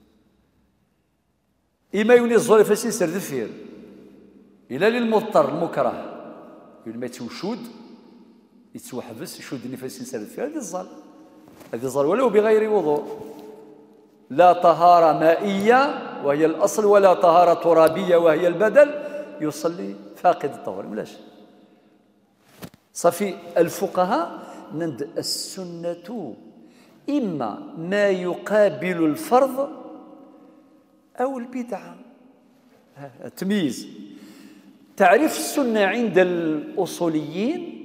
إما يوني الزور فاسي سر دفير إلا للمضطر المكره يقول ما يتوشود يتوحبس يشود النفس سر دفير هذه الظل هذه الظل ولو بغير وضوء لا طهارة مائية وهي الأصل ولا طهارة ترابية وهي البدل يصلي فاقد الطهور ملاش صافي الفقهاء نند السنة إما ما يقابل الفرض أو البدعة. تمييز. تعريف السنة عند الأصوليين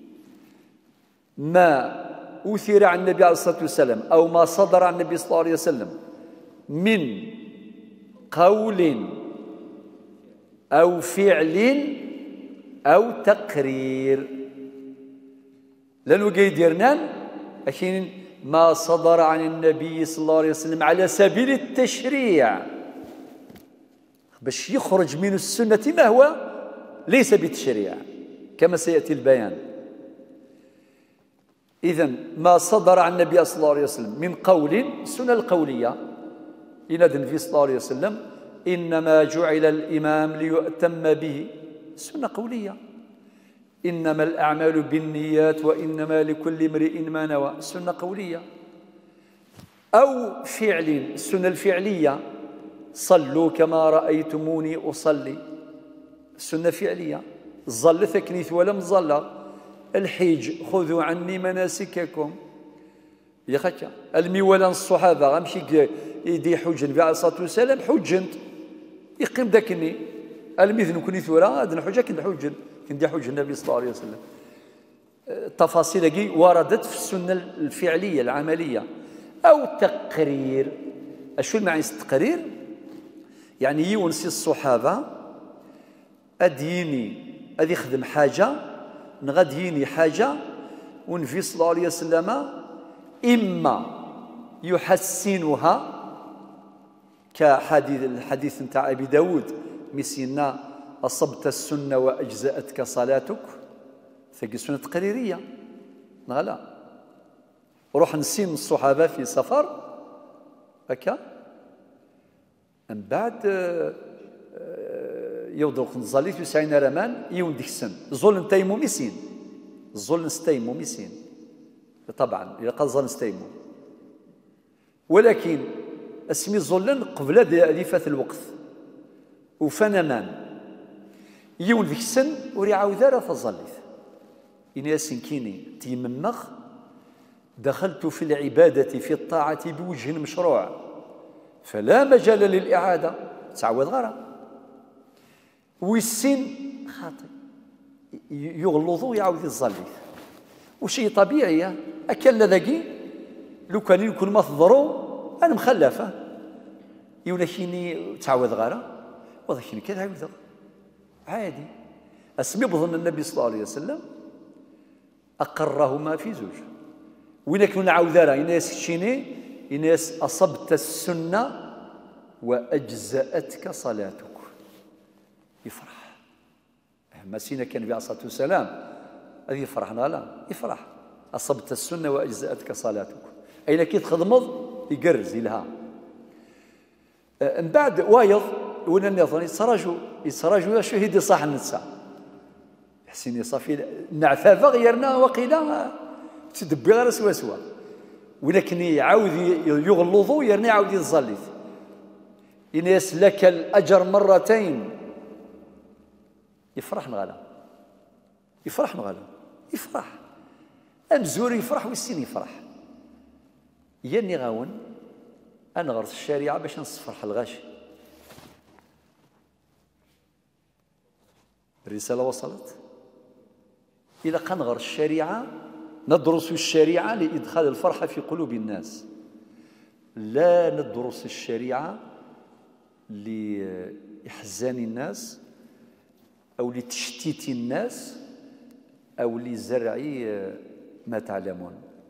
ما أثر عن النبي عليه الصلاة والسلام أو ما صدر عن النبي صلى الله عليه وسلم من قول أو فعل أو تقرير. لأنه يديرنا لكن ما صدر عن النبي صلى الله عليه وسلم على سبيل التشريع باش يخرج من السنة ما هو ليس بالتشريع كما سيأتي البيان. إذن ما صدر عن النبي صلى الله عليه وسلم من قول، السنة القولية ينادي النبي صلى الله عليه وسلم إنما جعل الإمام ليؤتم به، سنة قولية. إنما الأعمال بالنيات وإنما لكل امرئ ما نوى، سنة قولية. أو فعل، السنة الفعلية صلوا كما رأيتموني أصلي، السنة فعلية. ظل ثكنيث ولم ظل الحج خذوا عني مناسككم يا خكا الميولان الصحابة غمشي يدي حج النبي عليه الصلاة والسلام حجنت يقيم داكني المثل كوني ثورة هذا الحجة كن حج كندي حج النبي صلى الله عليه وسلم. التفاصيل كي وردت في السنة الفعلية العملية. أو تقرير. أشو المعنى التقرير؟ يعني يونسي الصحابة أديني أدي يخدم حاجة نغديني حاجة والنبي صلى الله عليه وسلم إما يحسنها كحديث الحديث نتاع أبي داود مسينا أصبت السنة وأجزأتك صلاتك، ثقي سنة تقريرية لا روح نسين الصحابة في سفر هكا من بعد يوضوق نزالي في سعين رمان يون ديك السن ظل نتايمو ميسين ظل نستيمو ميسين طبعا إذا قال ظل نستيمو، ولكن اسمي ظلن قبل أليفة الوقت وفنمان يون ديك السن وري عاوذارة فظلت إني ياسين كيني تيممخ دخلت في العبادة في الطاعة بوجه مشروع فلا مجال للإعادة تعود غيرها والسن خاطئ يغلظوا يعاود يظلي وشيء طبيعي أكل ذاكي لو كان يكون ما تضروا أنا مخلفة يونكيني تعود غيرها وذاكيني كذا عاود عادي. أسمي بظن النبي صلى الله عليه وسلم أقرهما في زوج وين كنا عاودارا الناس شيني الناس أصبت السنة وأجزأتك صلاتك يفرح ما سينا كان النبي عليه الصلاة والسلام هذه يفرحنا لا يفرح أصبت السنة وأجزأتك صلاتك أين كي تخدمض يقرز لها من بعد وايض وين النظام يتسرجوا يتسرجوا شهيد صح النساء حسين صافي نعفافة غيرنا وقيلا تدبي غير سوا سوا ولكن يعاود يغلظوا يرني يعاود يظلي إناس لك الأجر مرتين يفرح نغلا يفرح نغلا يفرح أمزور يفرح والسين يفرح ياني غاون أنا غرس الشريعة باش نصفرح الغاشي. الرسالة وصلت إلى قنغر الشريعة ندرس الشريعة لإدخال الفرحة في قلوب الناس لا ندرس الشريعة لإحزان الناس أو لتشتيت الناس أو لزرع ما تعلمون.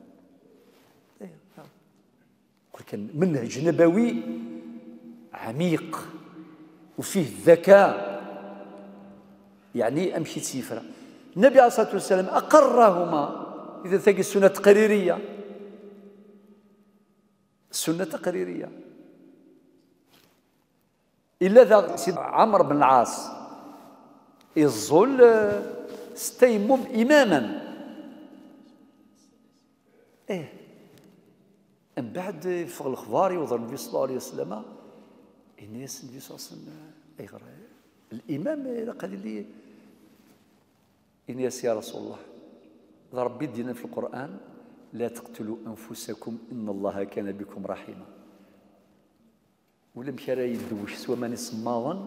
كان منهج نبوي عميق وفيه ذكاء يعني أمشي تسيفرة النبي عليه الصلاة والسلام أقرهما. إذا تلاقي السنة تقريرية السنة تقريرية إلا ذا سيد عمرو بن العاص يظل استيمم إماما إيه من بعد فوق الأخبار يوضر النبي صلى الله عليه وسلم الناس النبي صلى الله عليه وسلم أيغر الإمام قال لي الناس يا رسول الله ربي دينا في القرآن لا تقتلوا أنفسكم إن الله كان بكم رحيما. ولم كان يدوش سوى من صماضا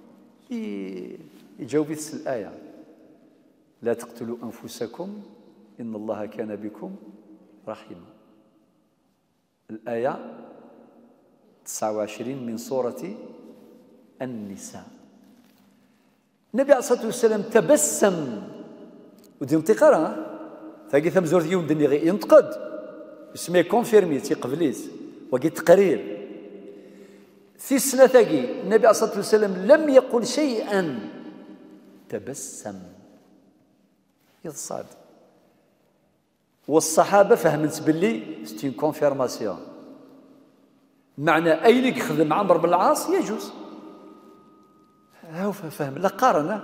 يجاوب في الآية لا تقتلوا أنفسكم إن الله كان بكم رحيما. الآية تسعة وعشرين من سورة النساء. النبي عليه الصلاة والسلام تبسم ودي انتقارها ثاقي ثم زورت يوم دني غي ينتقد اسمه كونفيرمي تيقبليت وقي تقرير في السنة ثاقي النبي عليه الصلاة والسلام لم يقل شيئا تبسم يتصاد والصحابة فهمت باللي ستين كونفيرماسيون معنى أي لك خدم عمرو بن العاص يجوز هو فهم لا قارنة.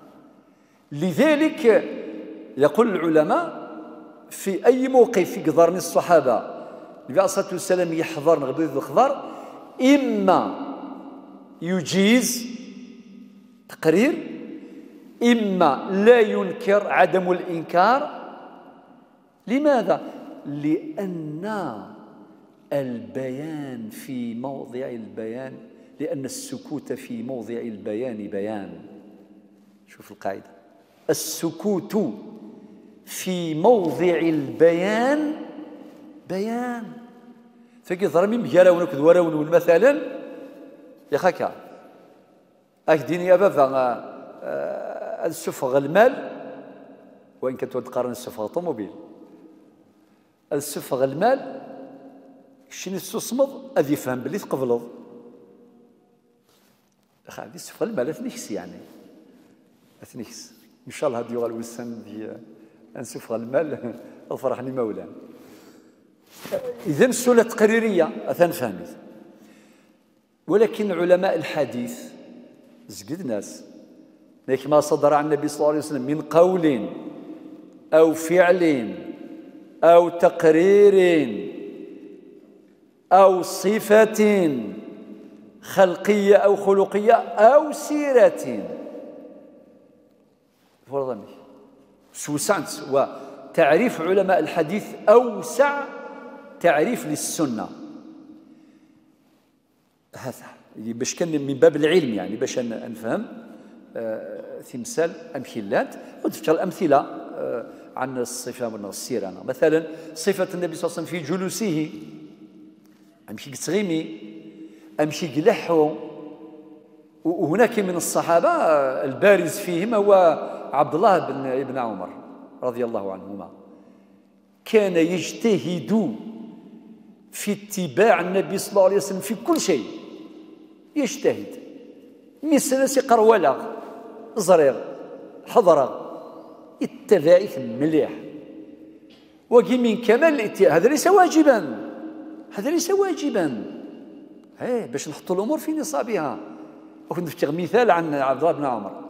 لذلك يقول العلماء في أي موقف يقدرني الصحابة النبي عليه الصلاة والسلام يحضر نغدو الخضر إما يجيز تقرير إما لا ينكر عدم الإنكار. لماذا؟ لأن البيان في موضع البيان لأن السكوت في موضع البيان بيان. شوف القاعدة السكوت في موضع البيان بيان. فكي ضرمي مجاراون وكذ وراون مثلا يا خاكا أكديني يا بابا السفغ المال وإن كنت تقارن السفغ طوموبيل السفغ المال شنو السصمض أذي فهم باللي تقبلض هذه السفغ المال أثنيكس يعني أثنيكس إن شاء الله هذا يغال وسن دي نسفغ المال الفرحني مولان. إذن السنة تقريرية أثن فهمت. ولكن علماء الحديث زقد ناس لكن ما صدر عن النبي صلى الله عليه وسلم من قول أو فعل أو تقرير أو صفة خلقية أو خلقية أو سيرة فرضا سوسانت وتعريف علماء الحديث أوسع تعريف للسنة هذا باش كان من باب العلم يعني باش نفهم آه تمثال أمثلات وتذكر الأمثلة آه عن الصفة من السيرة. مثلا صفة النبي صلى الله عليه وسلم في جلوسه أمشي تغيمي أمشي قلحو. وهناك من الصحابة البارز فيهم هو عبد الله بن ابن عمر رضي الله عنهما كان يجتهد في اتباع النبي صلى الله عليه وسلم في كل شيء يجتهد مثل سقر ولا زريغ حضر التباعث مليح وقي من كمال الاتيان. هذا ليس واجبا هذا ليس واجبا هي باش نحطوا الامور في نصابها. ونذكر مثال عن عبد الله بن عمر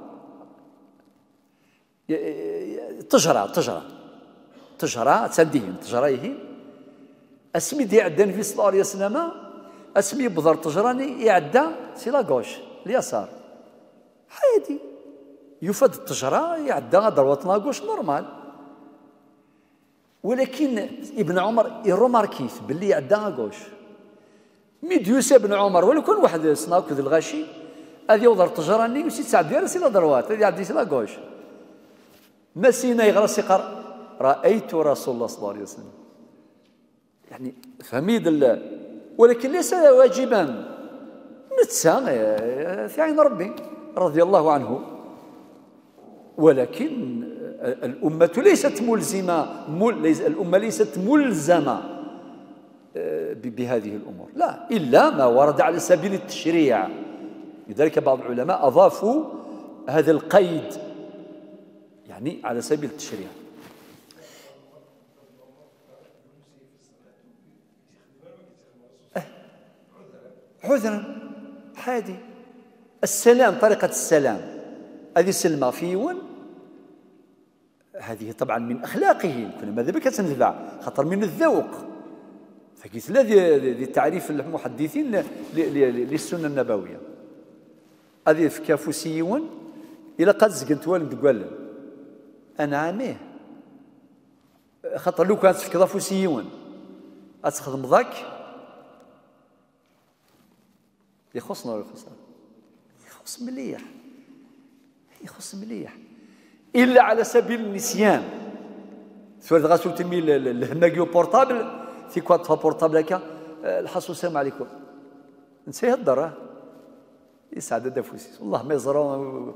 تجرى تجرى تجرى تسديهم تجريه اسمي دي عدى النبي صلى الله عليه وسلم اسمي بضر تجراني يعدى سي لاغوش اليسار عادي يفاد التجرى يعدى ضربة لاغوش نورمال. ولكن ابن عمر يروماركيت باللي يعدى لاغوش ميديوس ابن عمر ولو كان واحد سناك ذي الغاشي هذه يوضر تجراني وسي تسعد ديالها سي لا دروات هذه يعدي سي لاغوش ما سينا يغرس يقر رأيت رسول الله صلى الله عليه وسلم يعني فهميد الله. ولكن ليس واجبا نتسا في عين ربي رضي الله عنه. ولكن الأمة ليست ملزمة مل الأمة ليست ملزمة بهذه الأمور لا إلا ما ورد على سبيل التشريع. لذلك بعض العلماء أضافوا هذا القيد يعني على سبيل التشريع. عذرا حادي السلام طريقة السلام هذه سلمة فيون هذه طبعا من أخلاقه كنا ماذا بك تنتبع خطر من الذوق فقلت لا ذي تعريف المحدثين للسنة النبوية هذه في خاطر لو كانت تفكض فوسيون أتخدم ذاك يخصنا ولا يخصنا؟ يخص مليح، يخص مليح، إلا على سبيل النسيان. سؤال غاسو تمي الهماكيو بورتابل في كوات بورتابل هكا الحصو السلام عليكم نسي يهضر يسعد دافوسي والله ما يزرو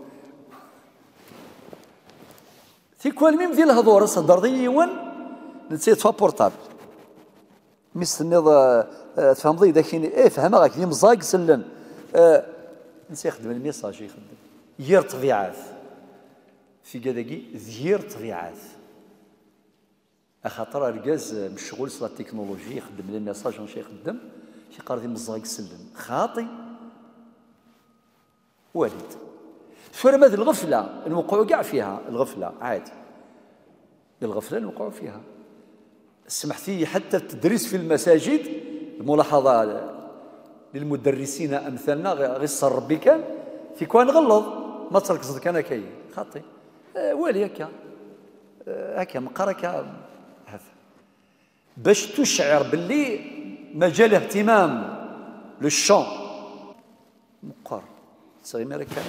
في كل ميم ديال الهضور صدر ديون نسيت فا بورتابل مستني تفهم ضي داكين ايه فهمها غاك ديما زاق سلن آه نسي يخدم الميساج يخدم يير طبيعات في كداكي دير طبيعات اخاطر الكاز مشغول صلا التكنولوجي يخدم لي ميساج واش يخدم كيقرا ديما زاق سلن خاطي والد شويه هذه الغفله نوقعوا كاع فيها الغفله عادي الغفله نوقعوا فيها سمحتي حتى التدريس في المساجد الملاحظه للمدرسين امثالنا غير صر ربي كان في كون غلظ ما تركز انا كاين خاطي آه والي هكا آه هكا مقرك هذا باش تشعر باللي مجال اهتمام للشون مقر صافي مالك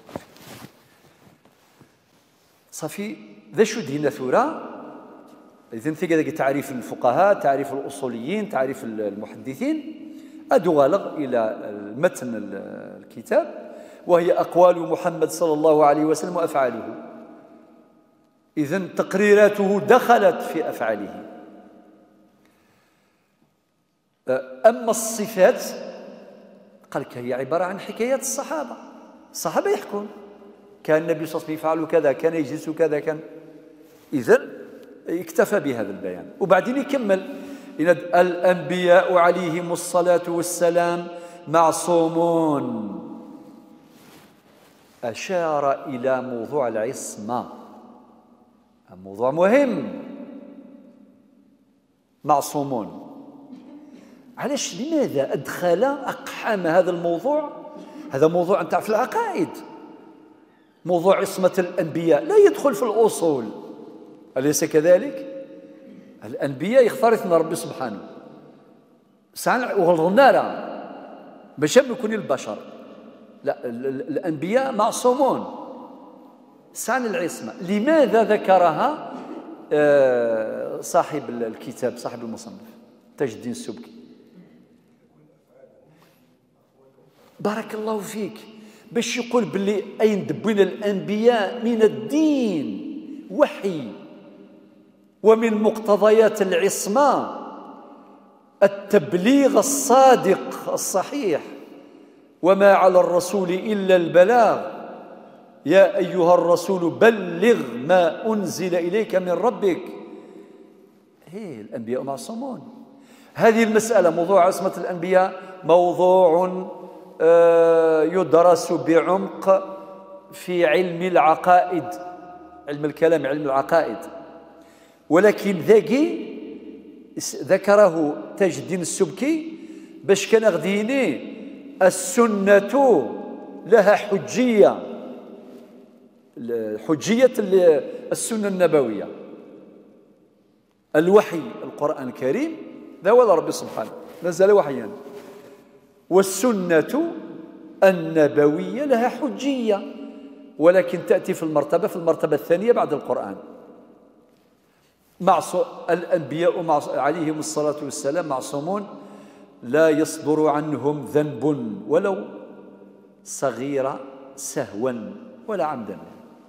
صافي ذا شو دينا ثوره إذن في كذا تعريف الفقهاء تعريف الأصوليين تعريف المحدثين أدوالغ إلى المتن الكتاب وهي أقوال محمد صلى الله عليه وسلم وأفعاله. إذن تقريراته دخلت في أفعاله. أما الصفات قال لك هي عبارة عن حكايات الصحابة الصحابة يحكون كان النبي صلى الله عليه وسلم يفعل كذا كان يجلس كذا كان إذن اكتفى بهذا البيان وبعدين يكمل إن الأنبياء عليهم الصلاة والسلام معصومون أشار إلى موضوع العصمة موضوع مهم معصومون علاش لماذا أدخل أقحام هذا الموضوع هذا موضوع نتاع في العقائد موضوع عصمة الأنبياء لا يدخل في الأصول أليس كذلك؟ الأنبياء يختارثنا ربي سبحانه سعنا وغلظنا لا باش يكون البشر لا الأنبياء معصومون سعنا العصمة لماذا ذكرها صاحب الكتاب صاحب المصنف تاج الدين السبكي بارك الله فيك باش يقول باللي أين دبين الأنبياء من الدين وحي ومن مقتضيات العصمة التبليغ الصادق الصحيح وما على الرسول إلا البلاغ يا أيها الرسول بلغ ما أنزل إليك من ربك هي الأنبياء معصومون هذه المسألة موضوع عصمة الأنبياء موضوع يدرس بعمق في علم العقائد علم الكلام علم العقائد ولكن ذاكي ذكره تاج الدين السبكي باش كان غديني السنة لها حجية حجية السنة النبوية الوحي القرآن الكريم ذا هو ربي سبحانه نزل وحيا والسنة النبوية لها حجية ولكن تأتي في المرتبة في المرتبة الثانية بعد القرآن معصو الأنبياء معصو عليهم الصلاة والسلام معصومون لا يصدر عنهم ذنب ولو صغير سهوا ولا عمدا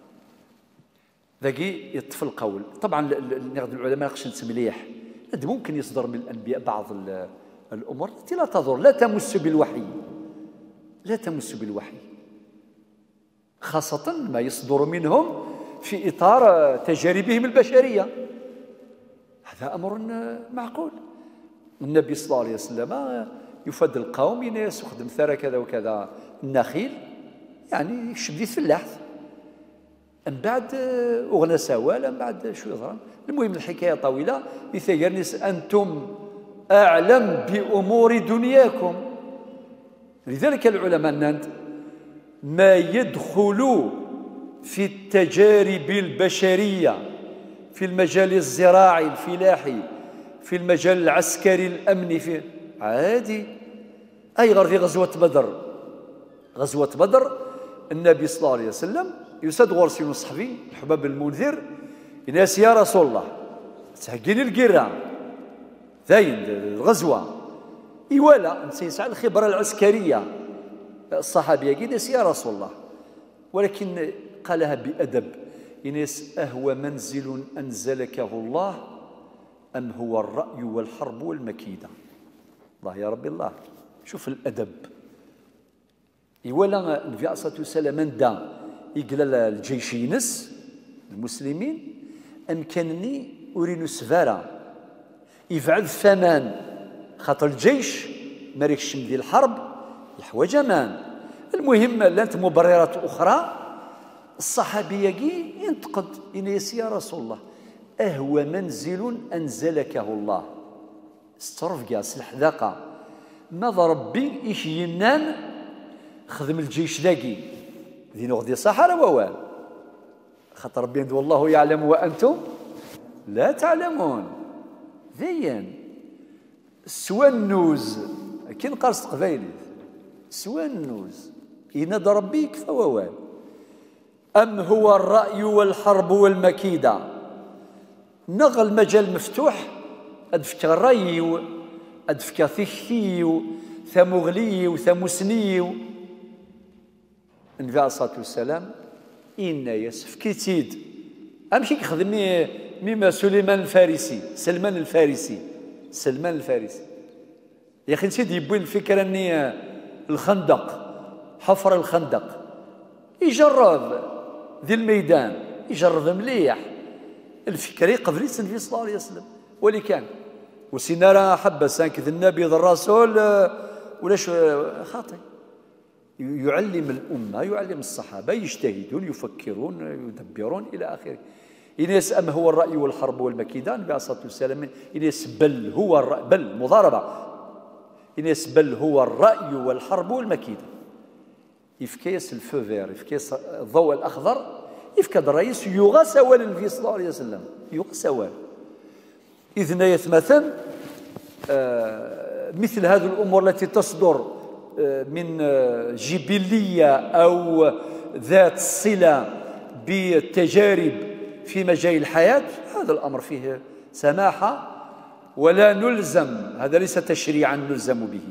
ذاكي يطفي القول طبعا العلماء خشن مليح ممكن يصدر من الأنبياء بعض الأمور التي لا تضر لا تمس بالوحي لا تمس بالوحي خاصة ما يصدر منهم في إطار تجاربهم البشرية هذا أمر معقول النبي صلى الله عليه وسلم يفد القوم يناس يخدم ثرى كذا وكذا النخيل يعني شبدي فلاح من بعد أغنى سوال من بعد شو يظهر المهم الحكاية طويلة يثيرنس أنتم أعلم بأمور دنياكم لذلك العلماء نانت ما يدخل في التجارب البشرية في المجال الزراعي الفلاحي، في المجال العسكري الأمني، في عادي. أي غير في غزوة بدر، غزوة بدر النبي صلى الله عليه وسلم يسد غرسي صحبي الحباب المنذر يناس يا رسول الله تهجيني القرة ذاين الغزوة إيوالا نسيسع الخبرة العسكرية الصحابية يناس يا رسول الله، ولكن قالها بأدب يناس أهو منزل أنزلكه الله أم هو الرأي والحرب والمكيدة. الله يا ربي الله، شوف الأدب. إيوالا النبي عليه الصلاة والسلام من دا يقال الجيش ينس المسلمين أمكنني أريد سفارة يفعل ثمان خاطر الجيش ماركش ديال الحرب يحوج أمان. المهم لانت مبررات أخرى الصحابي يجي ينتقد ينيس يا رسول الله أهو منزل أنزلكه الله استرف قاس الحذاقة ماذا ربي إيش ينان خدم الجيش ذاكي ذي نغدي صحراء ووال خاطر ربي عنده والله يعلم وأنتم لا تعلمون. ذيان سوى النوز كي نقرص قبايلي سوى النوز ينادى ربي كفى ووال. أم هو الرأي والحرب والمكيدة نغ المجال مفتوح أدفك الرأي أدفك ثخي ثمغلي وثمسني. النبي عليه الصلاة والسلام إنا يسف كيتيد أمشي كخدمي مما سليمان الفارسي سلمان الفارسي سلمان الفارسي يا أخي نسيت يبوي الفكرة أني الخندق حفر الخندق يجرب ذي الميدان يجرب مليح الفكرة قبل النبي صلى الله عليه وسلم ولي كان وسينارا حبس كذ النبي ذا الرسول ولاش خاطئ يعلم الأمة يعلم الصحابة يجتهدون يفكرون يدبرون إلى آخره. إنيس أم هو الرأي والحرب والمكيدة النبي عليه الصلاة والسلام إنيس بل هو الرأي بل مضاربة إنيس بل هو الرأي والحرب والمكيدة يفكيس الفو فير يفكيس الضوء الأخضر يفكد الرئيس يغسول النبي صلى الله عليه وسلم يغسول. إذن يتمثل آه مثل هذه الأمور التي تصدر من جبلية أو ذات صلة بالتجارب في مجال الحياة هذا الأمر فيه سماحة ولا نلزم هذا ليس تشريعا نلزم به.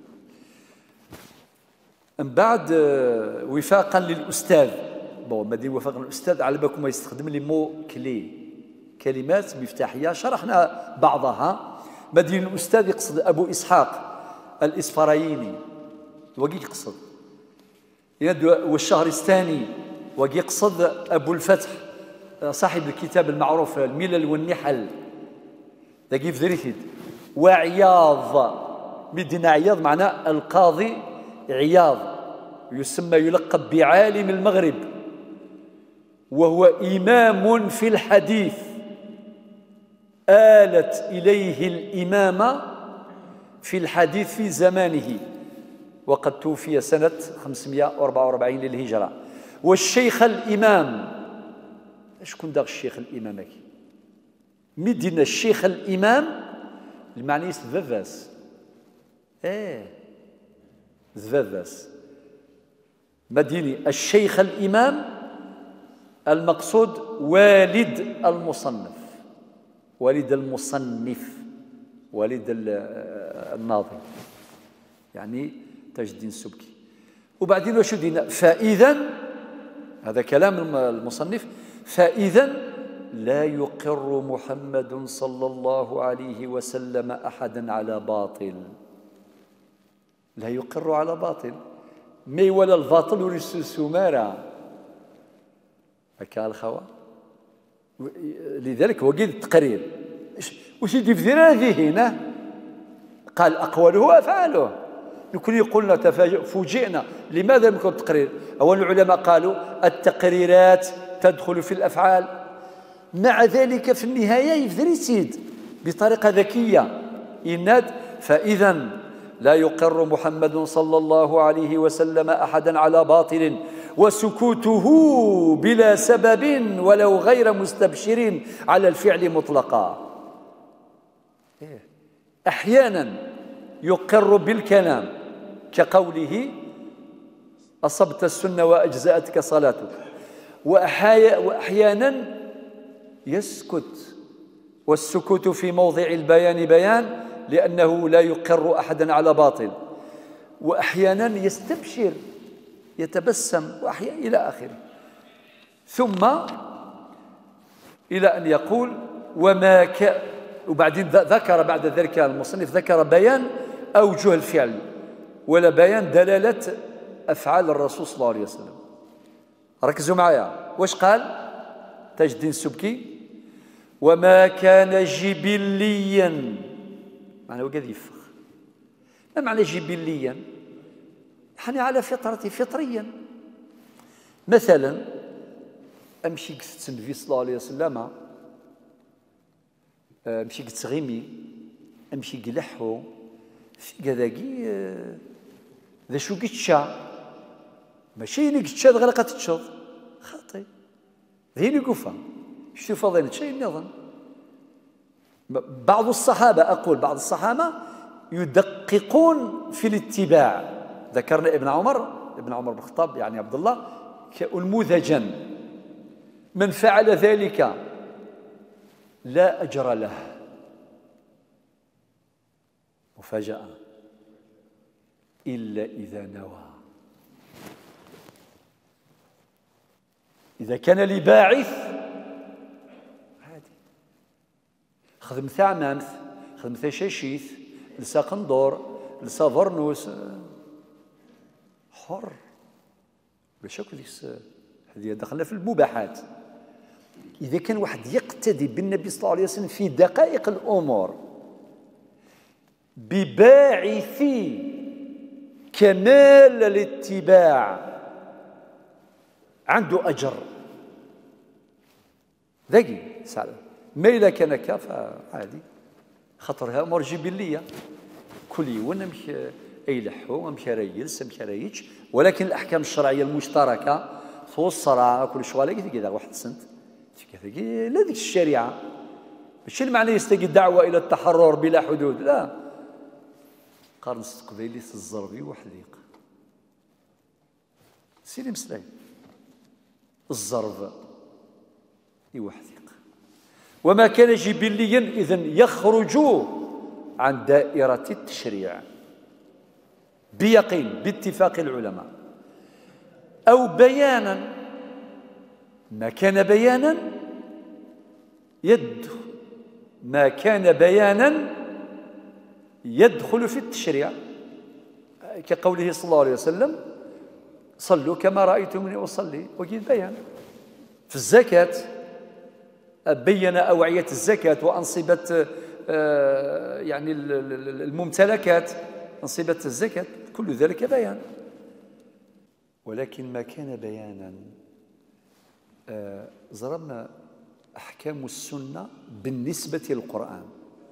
من بعد وفاقا للأستاذ بون ما دير وفاقا للأستاذ على بالكم ما يستخدم لي مو كلي كلمات مفتاحية شرحنا بعضها. ما دير الأستاذ يقصد أبو إسحاق الإسفرايني وقي يقصد والشهرستاني وقي يقصد أبو الفتح صاحب الكتاب المعروف الملل والنحل ذاكي في ذريثيد وعياض مدينة عياض معناه القاضي عياض يسمى يلقب بعالم المغرب وهو إمام في الحديث آلت إليه الإمامة في الحديث في زمانه وقد توفي سنة خمسمائة وأربعة وأربعين للهجرة. والشيخ الإمام شكون داك الشيخ الإمام هاكي مدينة الشيخ الإمام المعني زفافاس ايه زفافاس مدينة الشيخ الإمام المقصود والد المصنف والد المصنف والد الناظم يعني تاج الدين السبكي. وبعدين واش دينا فإذا هذا كلام المصنف فإذا لا يقر محمد صلى الله عليه وسلم أحدا على باطل لا يقر على باطل مي ولا الباطل ورس سمارة هكا الخوا. لذلك هو قيد التقرير وش يدي في هذه هنا قال أقواله وأفعاله يكون يقولنا فوجئنا لماذا لم يكن التقرير. أولا العلماء قالوا التقريرات تدخل في الأفعال مع ذلك في النهاية يفدر يسيد بطريقة ذكية يناد فإذا لا يقر محمد صلى الله عليه وسلم أحدا على باطل وسكوته بلا سبب ولو غير مستبشر على الفعل مطلقا. أحيانا يقر بالكلام كقوله أصبت السنة وأجزأتك صلاتك، وأحيانا يسكت، والسكوت في موضع البيان بيان لأنه لا يقر أحدا على باطل، وأحيانا يستبشر يتبسم وأحيانا إلى آخره، ثم إلى أن يقول وما ك وبعدين ذكر بعد ذلك المصنف ذكر بيان أوجه الفعل ولا بيان دلالة أفعال الرسول صلى الله عليه وسلم. ركزوا معايا واش قال تاج الدين السبكي؟ وما كان جبليا، معنى هو قاعد يفخ، ما معنى جبليا؟ يعني على فطرتي فطريا. مثلا امشي قصة النبي صلى الله عليه وسلم، امشي قصة غيمي، امشي قلحو في كذاكي ذا شو قتشا ماشي اللي قتشا غير تشوف خاطي ذيني قفا شتو فضيلة شيء النظام. بعض الصحابة أقول بعض الصحابة يدققون في الاتباع. ذكرنا ابن عمر ابن عمر بن الخطاب يعني عبد الله كأنموذجا، من فعل ذلك لا أجر له. مفاجأة إلا إذا نوى، إذا كان لباعث عادي خدم ثاع مامث خدم ثاع شاشيث لسا قندور لسا فرنوس حر بشكل هذه دخلنا في المباحات. إذا كان واحد يقتدي بالنبي صلى الله عليه وسلم في دقائق الأمور بباعث كمال الاتباع عنده أجر ذكي سهل. ما إذا كان كافة عادي خطرها أمور جبلية كل يوم مش أي لحو مش ريلس مش ريج، ولكن الأحكام الشرعية المشتركة فوق الصراع كل شغالة كذا واحد سنت كذا لا ذيك الشريعة ماشي المعنى يستجي الدعوة إلى التحرر بلا حدود، لا قارن قبيلي الزربي وحديق سيدي مسلاي الزرب يوحديق. وما كان جبليا إذن يخرج عن دائرة التشريع بيقين باتفاق العلماء، أو بيانا. ما كان بيانا يدخل ما كان بيانا يدخل في التشريع كقوله صلى الله عليه وسلم صلوا كما رأيتموني أصلي، وجد بيان. في الزكاة بين أوعية الزكاة وأنصبة يعني الممتلكات أنصبة الزكاة كل ذلك بيان. ولكن ما كان بيانا ضربنا أحكام السنة بالنسبة للقرآن،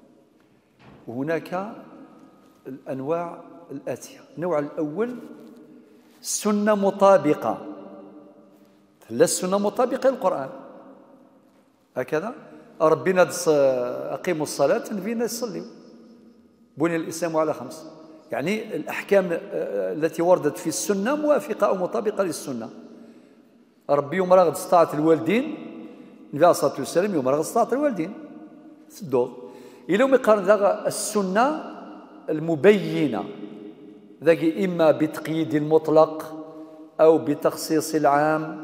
وهناك الأنواع الآتية. النوع الأول سنة مطابقة، لا السنة مطابقة للقرآن هكذا ربنا أقيموا الصلاة نبينا يصلي بني الإسلام على خمس، يعني الأحكام التي وردت في السنة موافقة أو مطابقة للسنة. ربي يوم راغد استطاعت الوالدين النبي عليه الصلاة والسلام يوم راغد استطاعت الوالدين سدوه إلى يوم يقارن ذا السنة المبينة ذاك إما بتقييد المطلق أو بتخصيص العام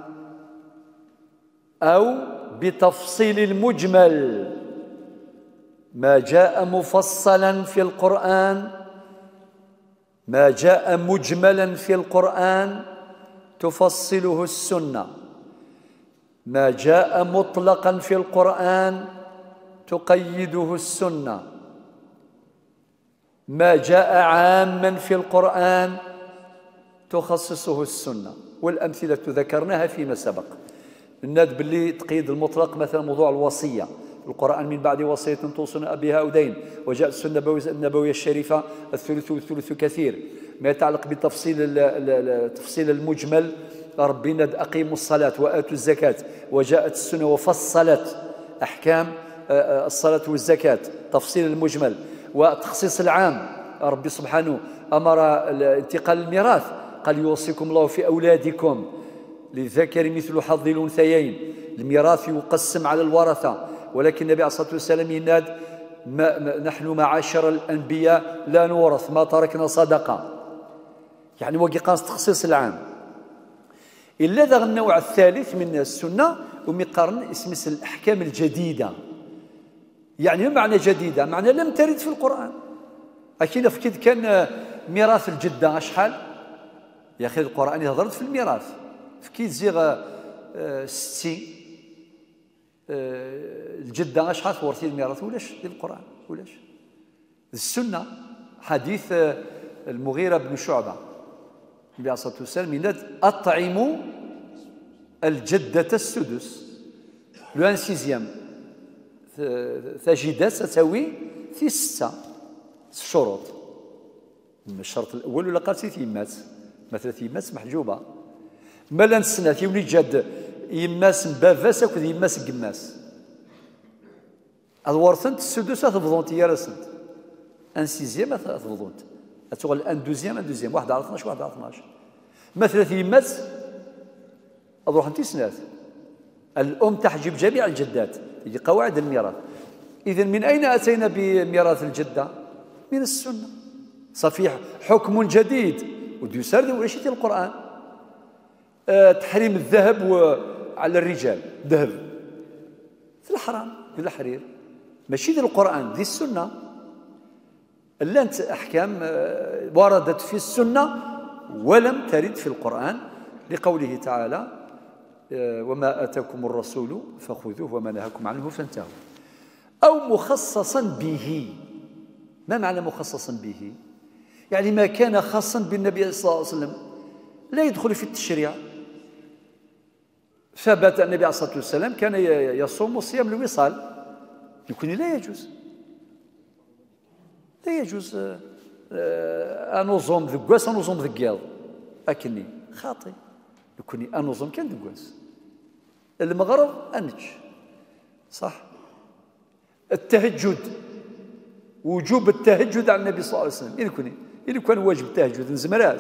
أو بتفصيل المجمل. ما جاء مفصلا في القرآن ما جاء مجملا في القرآن تفصله السنة، ما جاء مطلقا في القرآن تقيده السنة، ما جاء عاما في القرآن تخصصه السنة. والأمثلة ذكرناها فيما سبق. الناد باللي تقييد المطلق مثلا موضوع الوصية، القرآن من بعد وصية توصون بها أو دين، وجاء السنة النبوية الشريفة الثلث والثلث كثير. ما يتعلق بتفصيل تفصيل المجمل ربي ناد أقيموا الصلاة وآتوا الزكاة، وجاءت السنة وفصلت أحكام الصلاة والزكاة تفصيل المجمل وتخصيص العام. ربي سبحانه أمر انتقال الميراث، قال يوصيكم الله في أولادكم للذكر مثل حظ الأنثيين. الميراث يقسم على الورثة، ولكن النبي عليه الصلاة والسلام يناد ما ما نحن معاشر الأنبياء لا نورث ما تركنا صدقة، يعني وقي قاس تخصيص العام. إلا ذا النوع الثالث من السنة ومقارن اسم الأحكام الجديدة. يعني ما معنى جديدة؟ معنى لم ترد في القرآن. أكيد فكيد كان ميراث الجدة شحال يا أخي القرآن يهضر في الميراث فكيد زيغ ستين الجدة شحال ورثي الميراث ولاش في القرآن ولاش السنة. حديث المغيرة بن شعبة النبي عليه الصلاة والسلام يناد أطعموا الجدة السدس لو ان سيزيام تجدات تساوي في ستة الشروط. الشرط الأول ولا قال ثلاث يمات مثلا يماس محجوبة مالا السنة تيولي جاد يماس بافاس وكذا يماس قماس الورثنت السدس تفضونت يا رسنت ان سيزيام تفضونت تقول ان دوزيام ان دوزيام واحد على اثناش واحد على اثناش مثلا يماس أروح أنت سنات الأم تحجب جميع الجدات هي قواعد الميراث. إذن من أين أتينا بميراث الجدة؟ من السنة. صفيح حكم جديد وديسرد ورشيت القرآن. أه تحريم الذهب على الرجال ذهب في الحرام في الحرير ماشي ذي القرآن ذي السنة. اللانت أحكام وردت في السنة ولم ترد في القرآن لقوله تعالى وما آتاكم الرسول فخذوه وما نهاكم عنه فانتهوا. أو مخصصا به. ما معنى مخصصا به؟ يعني ما كان خاصا بالنبي صلى الله عليه وسلم لا يدخل في التشريع. ثبت النبي عليه الصلاة والسلام كان يصوم صيام الوصال يكون لا يجوز لا يجوز أنظم ذقاس أنظم ذقاض أكني خاطئ يكون أنظم كان ذقاس المغرب أنج صح. التهجد وجوب التهجد على النبي صلى الله عليه وسلم يكون إذا كان واجب التهجد نزمرات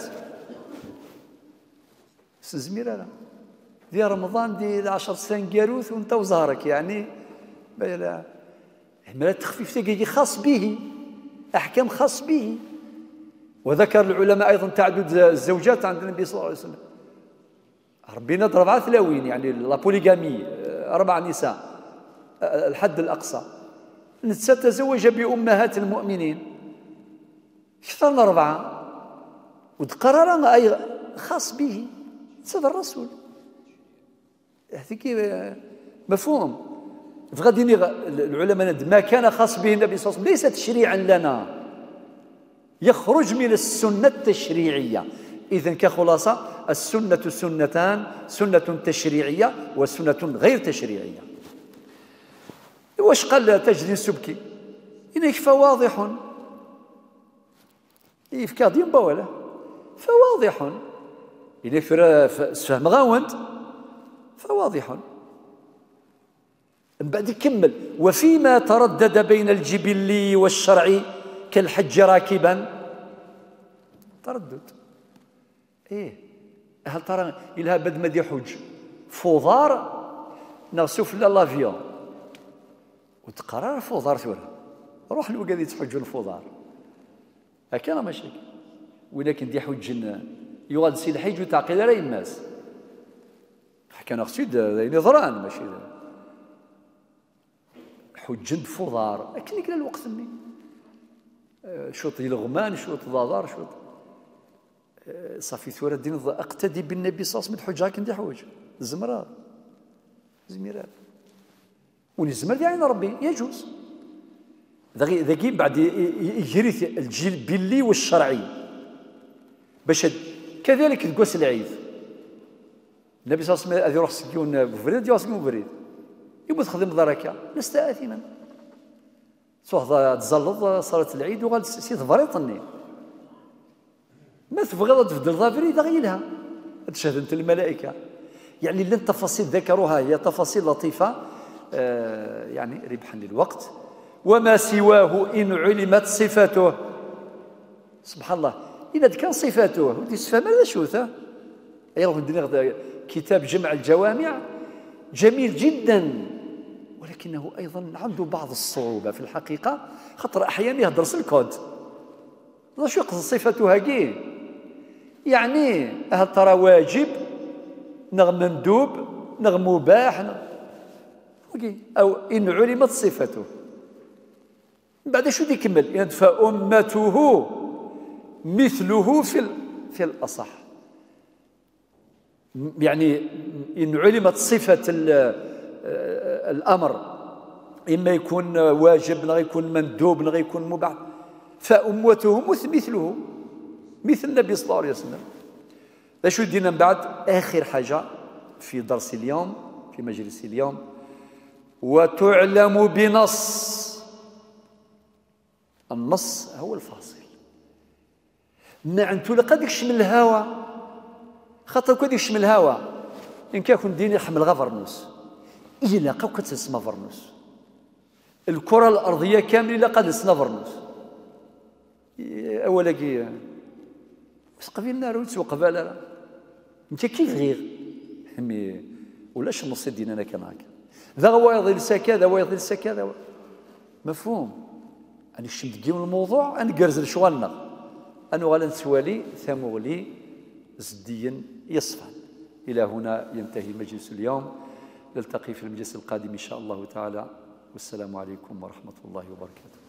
سنزميرة دي رمضان دي العشر سنين جاروث وانت وزهرك يعني لا احمالات تخفيف تجي خاص به أحكام خاص به. وذكر العلماء أيضا تعدد الزوجات عند النبي صلى الله عليه وسلم. ربنا ضرب على ثلاوين يعني لابوليغامي أربع نساء الحد الأقصى تزوج بأمهات المؤمنين أكثر من أربعة وتقرر أي خاص به صدر الرسول هذيك مفهوم. فغادي العلماء ما كان خاص به النبي صلى الله عليه وسلم ليس تشريعا لنا يخرج من السنة التشريعية. إذن كخلاصة السنة سنتان سنة تشريعية وسنة غير تشريعية. واش قال تجدي السبكي إنك فواضح إفكاد ينبا ولا فواضح إنك فهم غاونت فواضح. من بعد يكمل وفيما تردد بين الجبلي والشرعي كالحج راكبا تردد ايه هل ترى إلها بد ما يحج فوضار نغسوف لافيون وتقرر فوضار ثورة روح لو قاعد تحج الفوضار هكذا ماشي ولكن دي حج يغاد سي الحج وتعقيد على الناس حكى نقصد نظران ماشي حج فوضار لكن كلا الوقت مني شوط الغمان شوط ضاضار شوط صافي ثورة الدين اقتدي بالنبي صلى الله عليه وسلم حج هاك ندي حوج الزمرار زميرات ونزمر يعني ربي يجوز ذاكي بعد يجري الجبلي والشرعي باش كذلك تقوس العيد النبي صلى الله عليه وسلم يروح سكيون بفريد يروح سكيون بفريد يبغى تخدم ضركه لست آثما صوح تزلط صلاة العيد وغاد سي تفريطني ما تبغي تفضل ظافري دغيلها تشهد الملائكة. يعني لن التفاصيل ذكروها هي تفاصيل لطيفة آه يعني ربحا للوقت. وما سواه إن علمت صفته. سبحان الله، إذا كان صفاته ودي صفة ماذا شوثة أيضا كتاب جمع الجوامع جميل جدا، ولكنه أيضا عنده بعض الصعوبة في الحقيقة، خاطر أحيانا يهدرس الكود شو يقصد صفته هاكي، يعني هل ترى واجب نغ مندوب نغ مباح أو إن علمت صفته. بعد شو دي يكمل يعني فأمته مثله في في الأصح، يعني إن علمت صفة الأمر إما يكون واجب لا يكون مندوب لا يكون مباح، فأمته مثله مثل النبي صلى الله عليه وسلم. شو دينا من بعد آخر حاجة في درس اليوم في مجلس اليوم، وتعلم بنص. النص هو الفاصل، ما انتو لقد يشمل الهوى، خاطر كون يشمل الهوى إن كان ديني يحمل غير فرنوس إلا قاو كتسمى فرنوس، الكرة الأرضية كاملة إلا قد تسمى فرنوس. أولا كي قبيل نار وتسوق بالا أنت كيف غير همي ولاش النص ديننا كان هكا، ذا هو يضل سكا ذا هو يضل سكا ذا مفهوم. أنا شمت كيم الموضوع أنا قرزل شوالنا أنا غالا نسوالي ثمولي زديا يصفى. إلى هنا ينتهي مجلس اليوم، نلتقي في المجلس القادم إن شاء الله تعالى، والسلام عليكم ورحمة الله وبركاته.